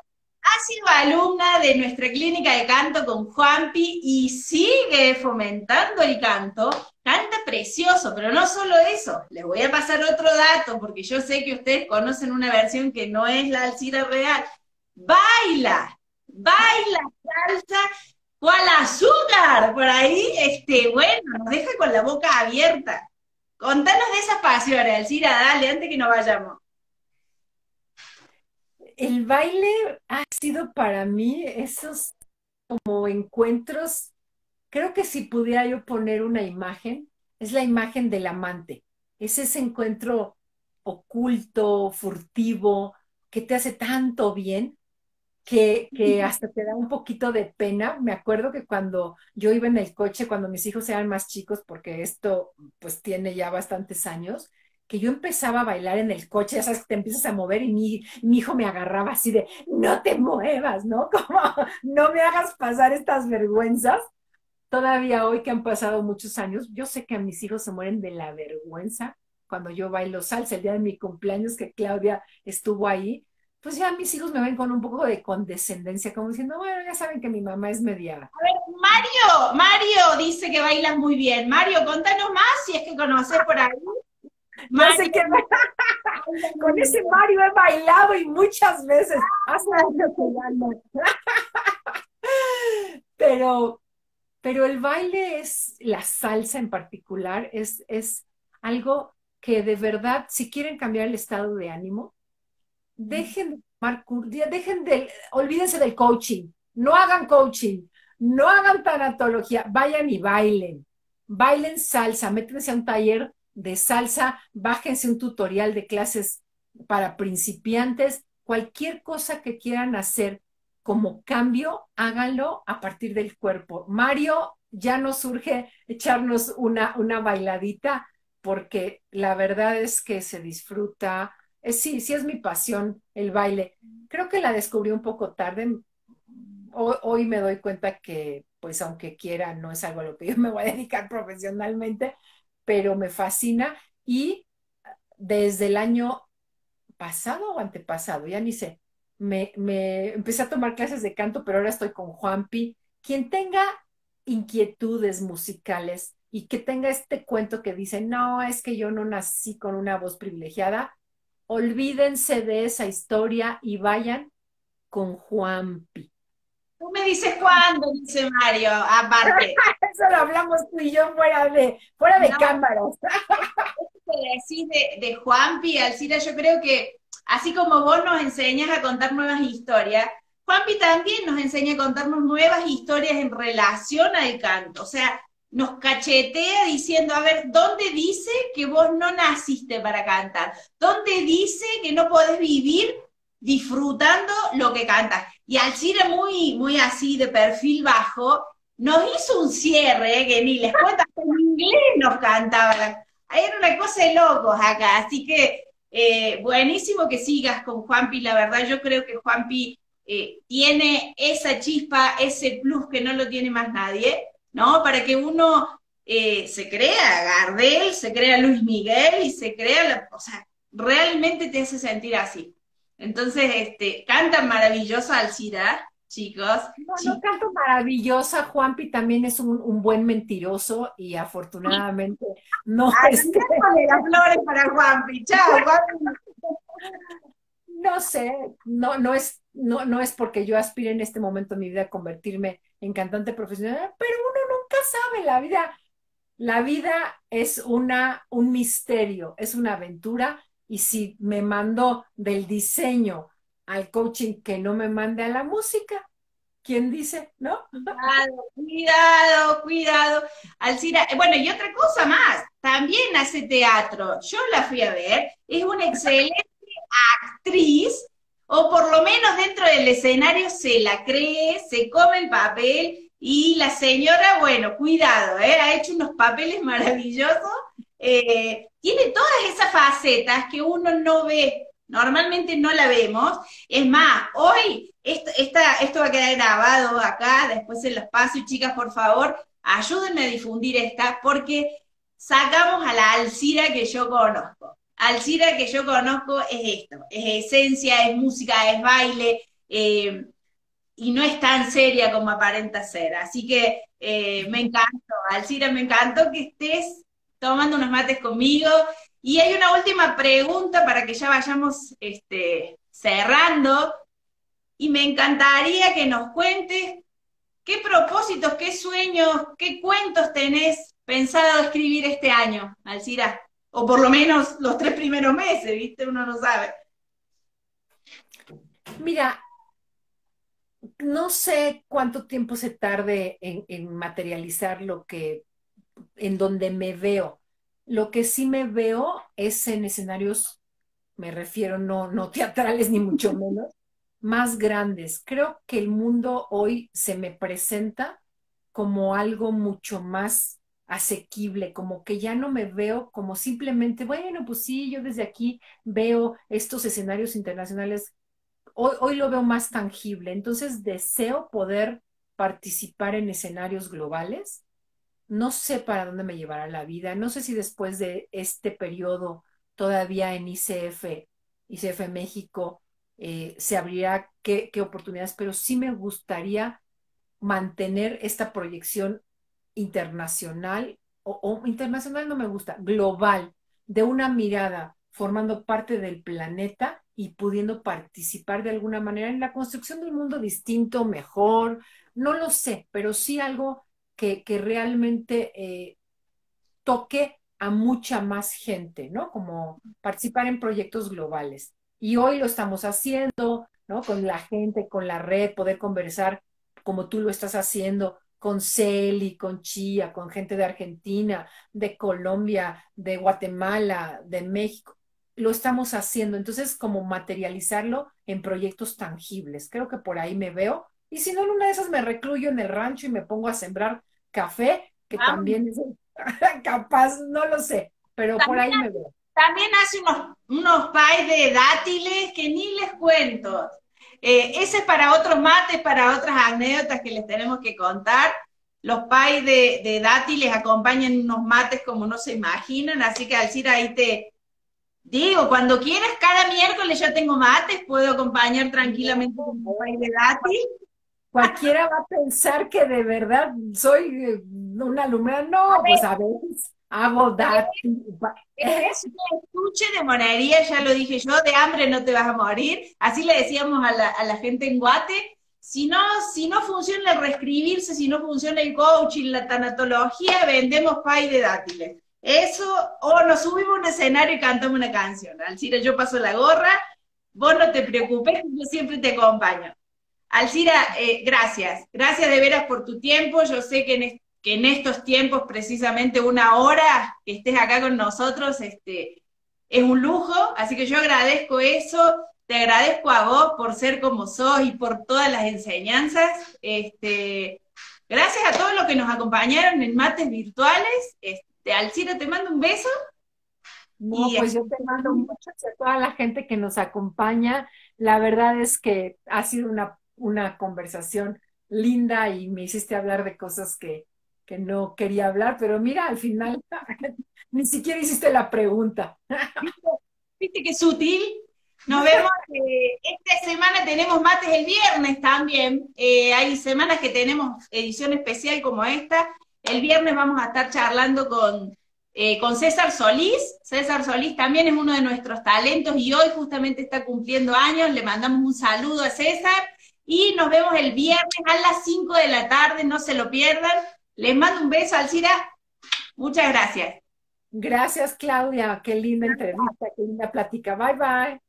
ha sido alumna de nuestra clínica de canto con Juanpi y sigue fomentando el canto. Canta precioso, pero no solo eso. Les voy a pasar otro dato, porque yo sé que ustedes conocen una versión que no es la Alcira real. Baila, baila salsa, cual azúcar, por ahí, bueno, nos deja con la boca abierta. Contanos de esas pasiones, Alcira, dale, antes que nos vayamos. El baile ha sido para mí esos como encuentros. Creo que si pudiera yo poner una imagen, es la imagen del amante. Es ese encuentro oculto, furtivo, que te hace tanto bien que hasta te da un poquito de pena. Me acuerdo que cuando yo iba en el coche, cuando mis hijos eran más chicos, porque esto pues tiene ya bastantes años, que yo empezaba a bailar en el coche, ya sabes que te empiezas a mover y mi hijo me agarraba así de, no te muevas, ¿no? Como, no me hagas pasar estas vergüenzas. Todavía hoy que han pasado muchos años, yo sé que a mis hijos se mueren de la vergüenza cuando yo bailo salsa. El día de mi cumpleaños que Claudia estuvo ahí, pues ya mis hijos me ven con un poco de condescendencia, como diciendo, bueno, ya saben que mi mamá es media. Mario dice que bailas muy bien. Mario, contanos más si es que conoces por ahí. No Mario sé qué, baila con muy ese bien. Mario he bailado y muchas veces, hace años que ya no. Pero Pero el baile es, la salsa en particular, es algo que de verdad, si quieren cambiar el estado de ánimo, dejen de tomar olvídense del coaching, no hagan coaching, no hagan tanatología, vayan y bailen, bailen salsa, métanse a un taller de salsa, bájense un tutorial de clases para principiantes, cualquier cosa que quieran hacer como cambio, háganlo a partir del cuerpo. Mario, ya nos surge echarnos una bailadita porque la verdad es que se disfruta. Sí, sí es mi pasión el baile. Creo que la descubrí un poco tarde. Hoy me doy cuenta que, pues aunque quiera, no es algo a lo que yo me voy a dedicar profesionalmente, pero me fascina y desde el año pasado o antepasado, ya ni sé, me empecé a tomar clases de canto, pero ahora estoy con Juanpi. Quien tenga inquietudes musicales y que tenga este cuento que dice, no, es que yo no nací con una voz privilegiada, olvídense de esa historia y vayan con Juanpi. Tú me dices cuándo, dice Mario, aparte. Eso lo hablamos tú y yo fuera de No, cámaras. que decís de Juanpi, Alcira, yo creo que así como vos nos enseñas a contar nuevas historias, Juanpi también nos enseña a contarnos nuevas historias en relación al canto. O sea, nos cachetea diciendo, a ver, ¿dónde dice que vos no naciste para cantar? ¿Dónde dice que no podés vivir disfrutando lo que cantas? Y Alcira, muy, muy así, de perfil bajo, nos hizo un cierre, que ni les cuento, hasta en inglés nos cantaba. Era una cosa de locos acá, así que buenísimo que sigas con Juanpi, la verdad yo creo que Juanpi tiene esa chispa, ese plus que no lo tiene más nadie, ¿no? Para que uno se crea Gardel, se crea Luis Miguel y se crea, o sea, realmente te hace sentir así. Entonces, cantan maravillosa Alcira, chicos, No, no chicas. canto maravillosa. Juanpi también es un buen mentiroso y afortunadamente no, Arrancámosle las flores para Juanpi, chao, Juanpi. no sé, no es porque yo aspire en este momento de mi vida a convertirme en cantante profesional, pero uno nunca sabe, la vida es un misterio, es una aventura, y si me mando del diseño al coaching, que no me mande a la música, ¿quién dice? ¿No? Cuidado, cuidado, cuidado. Alcira, bueno, y otra cosa más, también hace teatro. Yo la fui a ver, es una excelente actriz, o por lo menos dentro del escenario se la cree, se come el papel, y la señora, bueno, cuidado, ha hecho unos papeles maravillosos, tiene todas esas facetas que uno no ve, normalmente no la vemos. Es más, hoy esto va a quedar grabado acá, después se los paso, y chicas, por favor, ayúdenme a difundir esta, porque sacamos a la Alcira que yo conozco. Alcira que yo conozco es esto, es esencia, es música, es baile, y no es tan seria como aparenta ser. Así que me encantó, Alcira, me encantó que estés tomando unos mates conmigo. Y hay una última pregunta para que ya vayamos cerrando, y me encantaría que nos cuentes qué propósitos, qué sueños, qué cuentos tenés pensado escribir este año, Alcira. O por lo menos los 3 primeros meses, ¿viste? Uno no sabe. Mira, no sé cuánto tiempo se tarde en materializar lo que, en donde me veo. Lo que sí me veo es en escenarios, me refiero no teatrales ni mucho menos, más grandes. Creo que el mundo hoy se me presenta como algo mucho más asequible, como que ya no me veo como simplemente, bueno, pues sí, yo desde aquí veo estos escenarios internacionales. Hoy lo veo más tangible, entonces deseo poder participar en escenarios globales. No sé para dónde me llevará la vida, no sé si después de este periodo todavía en ICF México, se abrirá qué oportunidades, pero sí me gustaría mantener esta proyección internacional, o internacional no me gusta, global, de una mirada formando parte del planeta y pudiendo participar de alguna manera en la construcción de un mundo distinto, mejor, no lo sé, pero sí algo que realmente toque a mucha más gente, ¿no? Como participar en proyectos globales. Y hoy lo estamos haciendo, ¿no? Con la gente, con la red, poder conversar como tú lo estás haciendo con Celi, con Chía, con gente de Argentina, de Colombia, de Guatemala, de México. Lo estamos haciendo. Entonces, como materializarlo en proyectos tangibles. Creo que por ahí me veo. Y si no, en una de esas me recluyo en el rancho y me pongo a sembrar café, que Vamos. también es capaz, no lo sé, pero por También, ahí me veo. también hace unos pies de dátiles que ni les cuento. Ese es para otros mates, para otras anécdotas que les tenemos que contar. Los pies de dátiles acompañan unos mates como no se imaginan, así que Alcira, ahí te digo, cuando quieras, cada miércoles yo tengo mates, puedo acompañar tranquilamente con un pie de dátil. Cualquiera va a pensar que de verdad soy una alumna. No, pues a veces hago dátil. Es un estuche de monería, ya lo dije yo, de hambre no te vas a morir. Así le decíamos a la gente en Guate. Si no funciona el reescribirse, si no funciona el coaching, la tanatología, vendemos pay de dátiles. Eso, o nos subimos a un escenario y cantamos una canción. Alcira, yo paso la gorra, vos no te preocupes, yo siempre te acompaño. Alcira, gracias. Gracias de veras por tu tiempo. Yo sé que en estos tiempos, precisamente una hora que estés acá con nosotros, es un lujo. Así que yo agradezco eso. Te agradezco a vos por ser como sos y por todas las enseñanzas. Gracias a todos los que nos acompañaron en mates virtuales. Alcira, te mando un beso. No, Y pues yo te mando muchas a toda la gente que nos acompaña. La verdad es que ha sido una conversación linda y me hiciste hablar de cosas que no quería hablar, pero mira, al final ni siquiera hiciste la pregunta. ¿viste, viste qué sutil? Nos vemos. Esta semana tenemos mates el viernes también. Hay semanas que tenemos edición especial como esta. El viernes vamos a estar charlando con César Solís. César Solís también es uno de nuestros talentos y hoy justamente está cumpliendo años. Le mandamos un saludo a César y nos vemos el viernes a las 5 de la tarde. No se lo pierdan. Les mando un beso, Alcira. Muchas gracias. Gracias, Claudia. Qué linda entrevista, qué linda plática. Bye, bye.